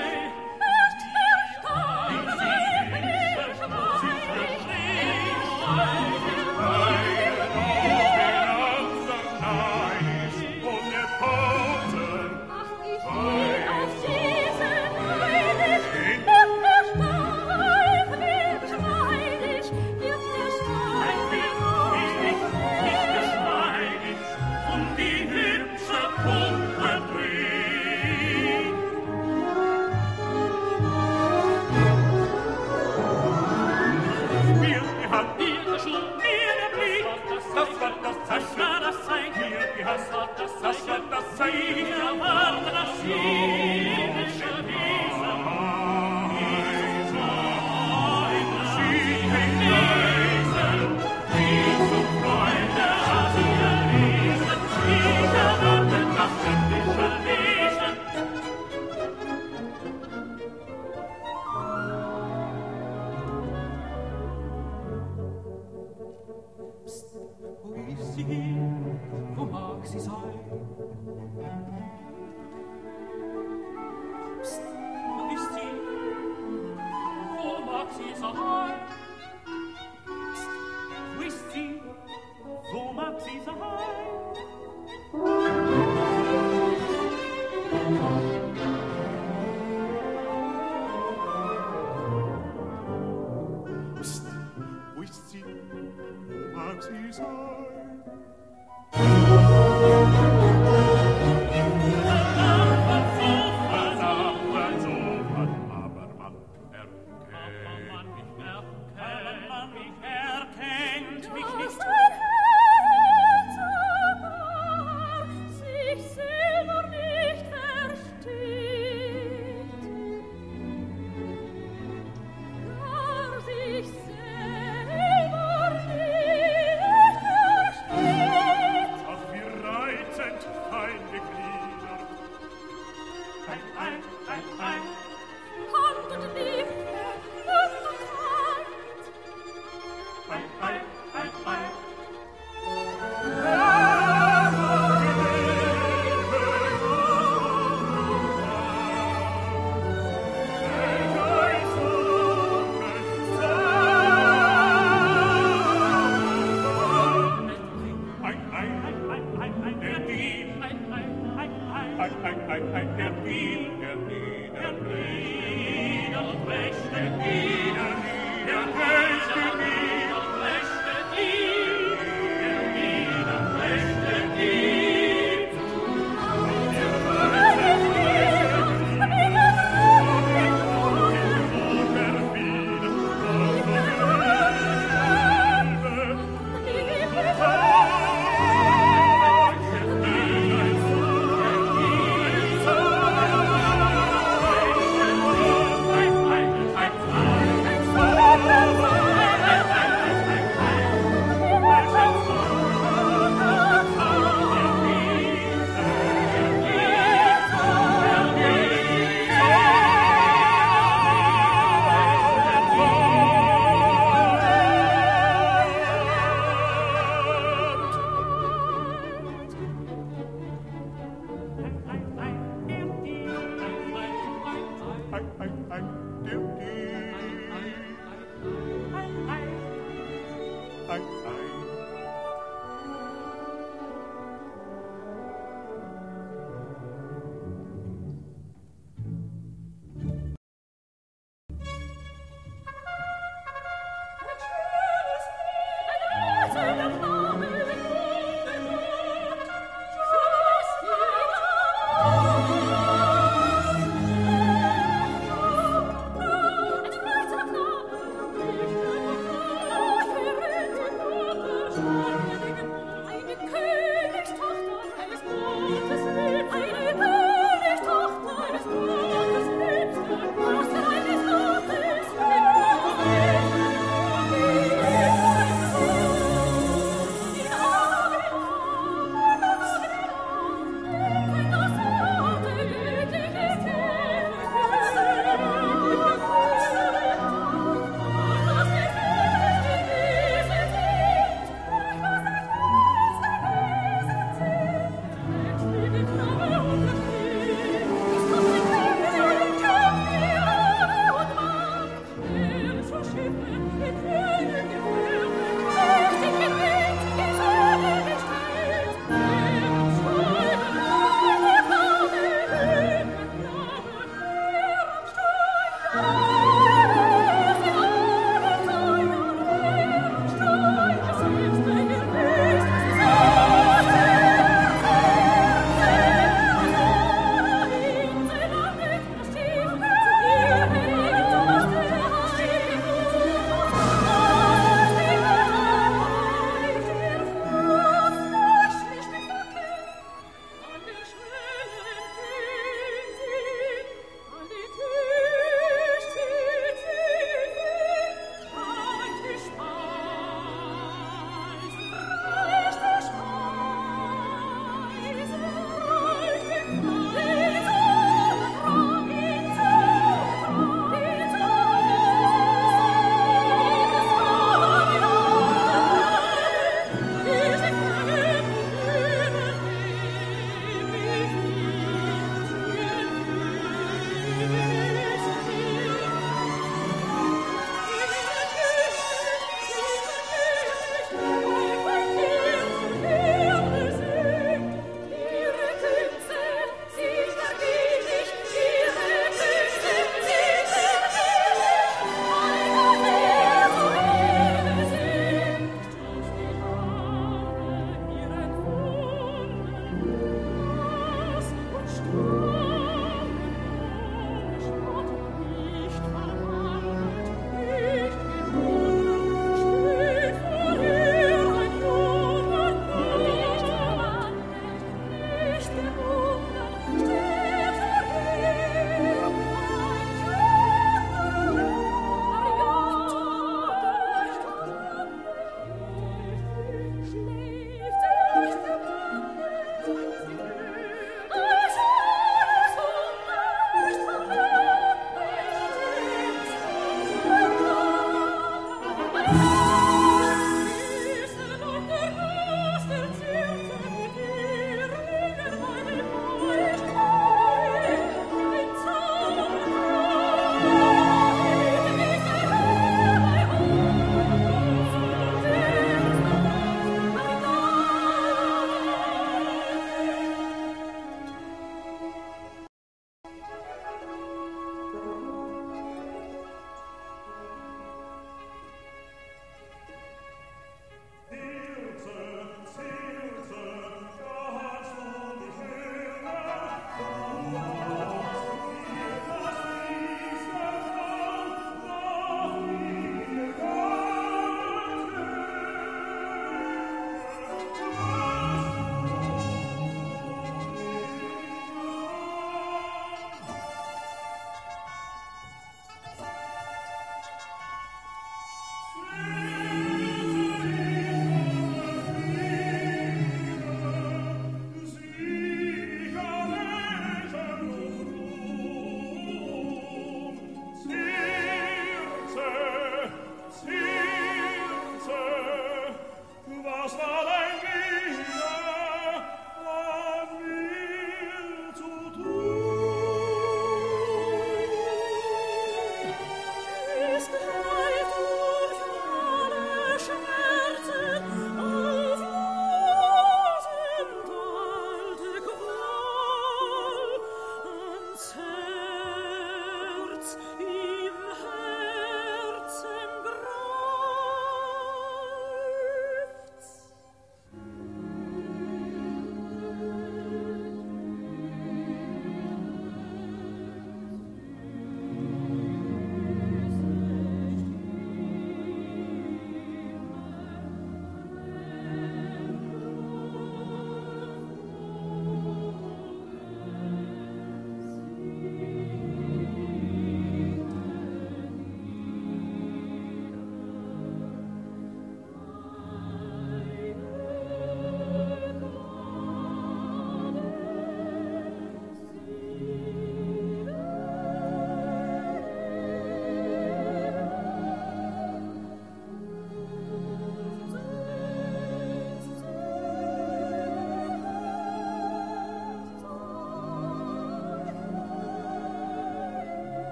wo ist sie, wo mag sie sein? Psst, wo ist sie, wo mag sie sein? Psst, wo ist sie, wo mag sie sein? Psst, wo ist sie? Wo mag sie sein? Aber man erkennt mich nicht. Sich selber nicht versteht. Gar sich selber nicht versteht. Ach, wie reizend fein gegliedert. Hand und Liebe, Mund und Hand.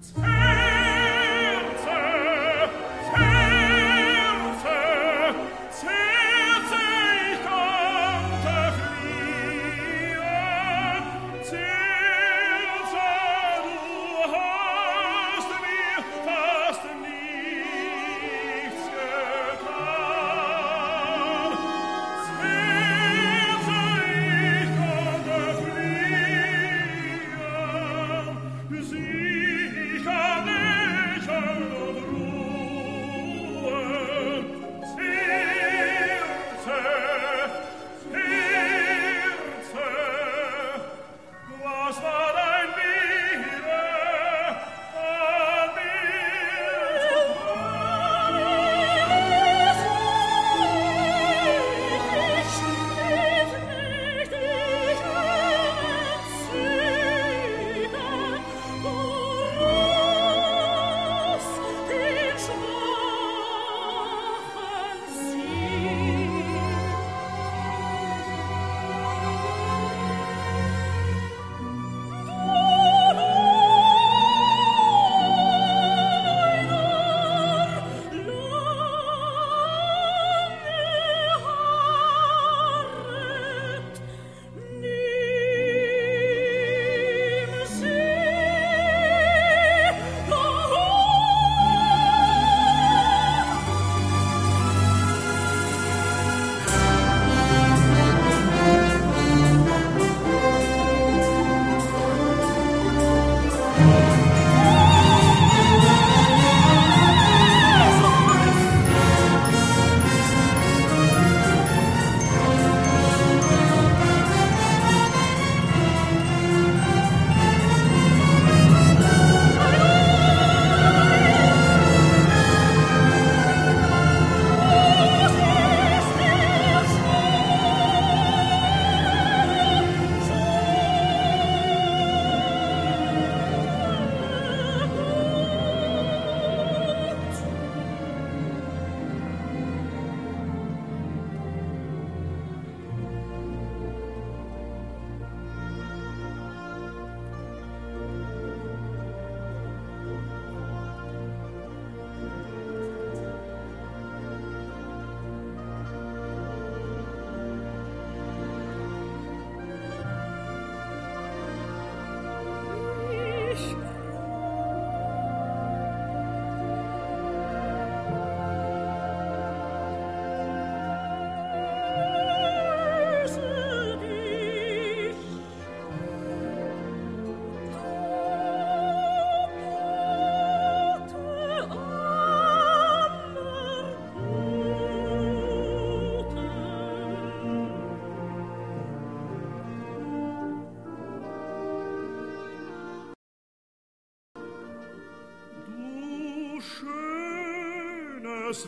schönes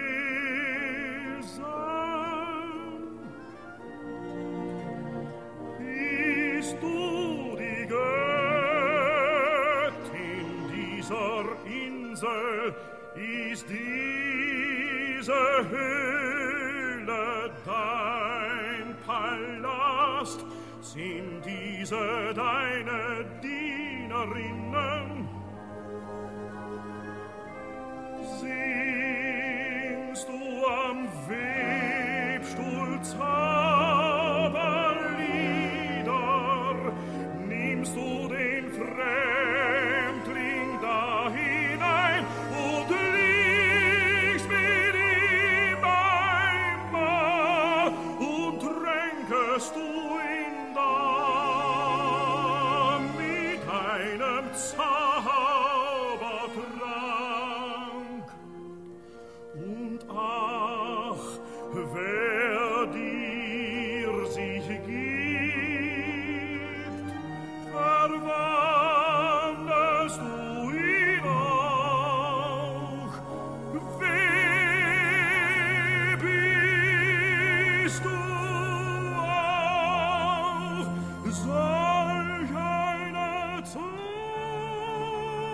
Wesen, bist du die Göttin dieser Insel, ist diese Höhle dein Palast, sind diese deine Dienerinnen? Singst du am Webstuhl Zauberlieder? Nimmst du den Fremdling da hinein und liegst mit ihm beim Mahl und tränkest du ihn da mit einem Zaubertrank? Und ach, wer dir sich gibt, verwandelst du ihn auch. Wer bist du auch, solch eine Zauberin?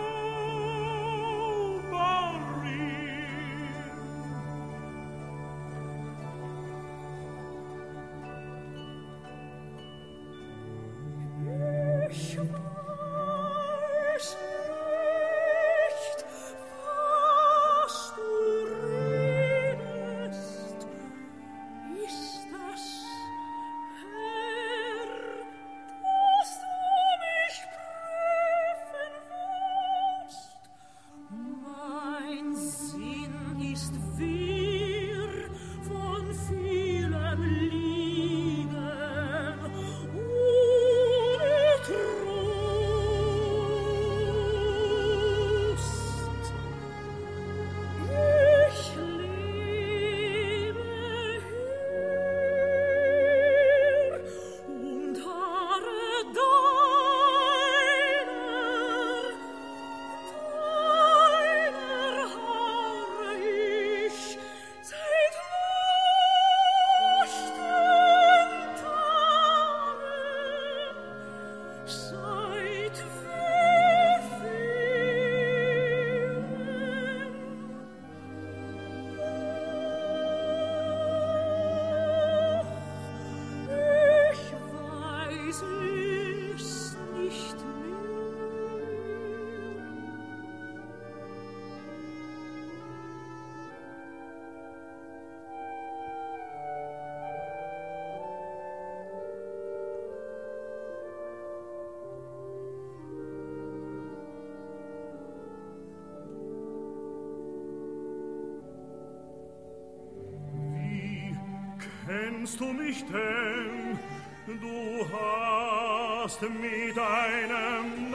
kennst du mich denn? Du hast mit deinem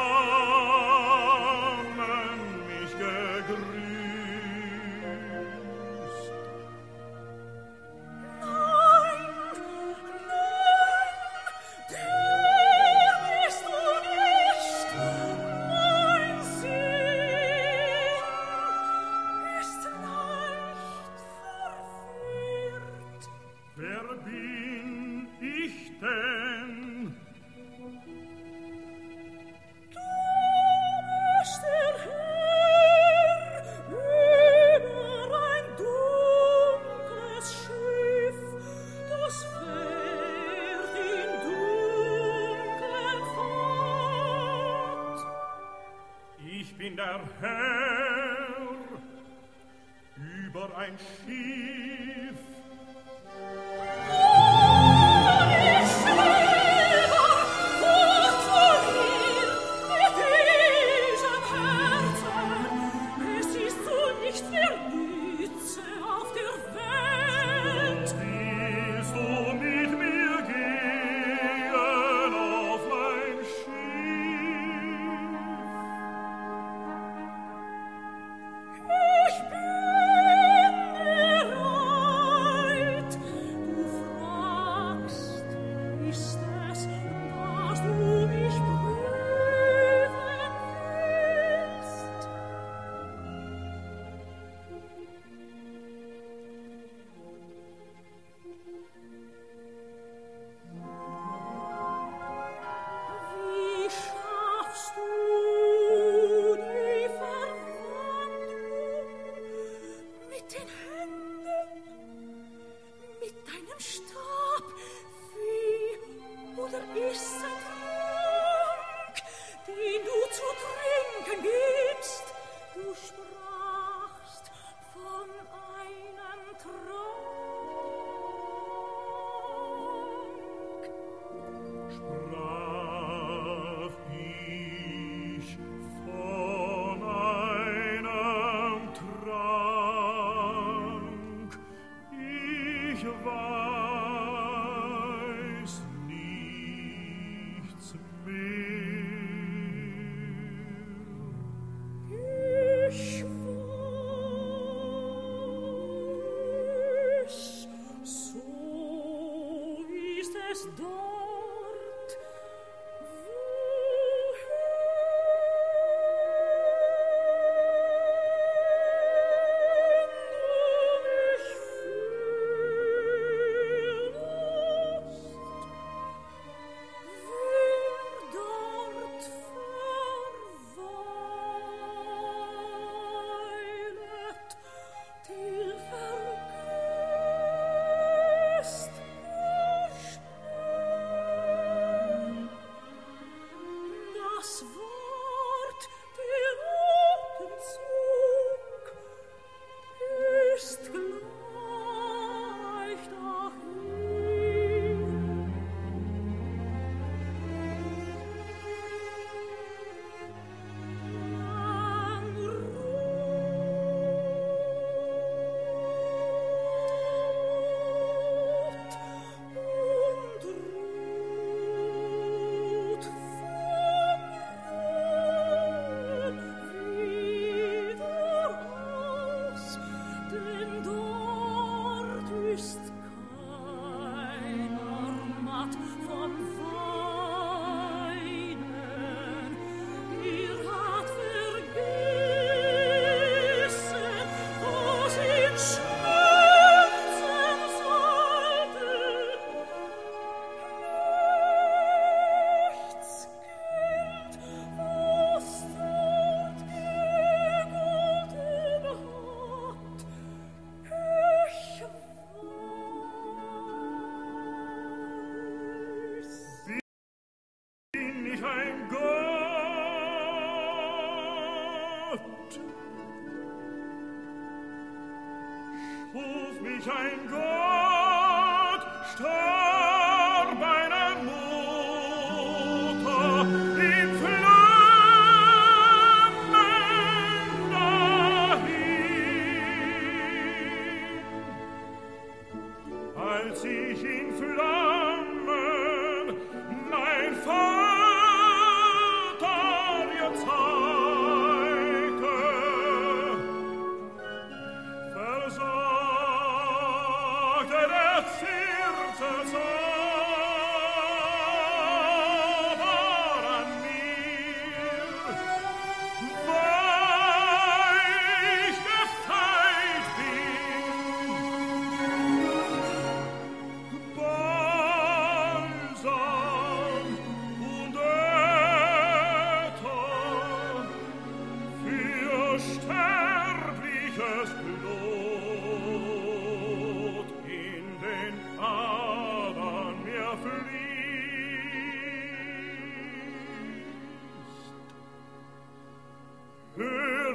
Namen mich gegrüßt. Nein, der bist du nicht. Mein Sinn ist leicht verwirrt. Wer bin ich denn? Du bist der Herr über ein dunkles Schiff, das fährt in dunklen Fahrt. Ich bin der Herr über ein Schiff. Ich selber, fort von hier, mit diesem Herzen. Es ist so nicht mehr Nütze auf der Welt. Willst du mit mir gehen auf mein Schiff? Ich bin bereit. Du fragst, ist es, dass du mich prüfen willst? Wie schaffst du die Verwandlung mit den Händen, mit deinem Stab? Wie oder ist ein Trank, den du zu trinken gibst? Du sprachst von einem Trank. Sprach ich von einem Trank, ich weiß nichts mehr. Ich weiß, so ist es dort, wohin du mich führst. Wer dort verweilet, till vergisst du schnell das Wort, der Atemzug ist gleich dahin. Lang ruht und ruht vom wieder aus, denn dort ist keiner matt vom Weinen. Hat vergessen, was ihn schmerzen sollte. Nichts gilt, was dort gegolten hat. Ich weiß. Bin ich ein Gott? Schuf mich ein Gott, starb eine Mutter in Flammen dahin. Als sie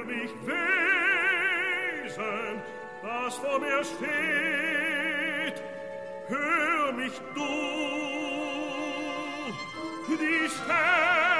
mich Wesen, das vor mir steht. Hör mich du, die Sterne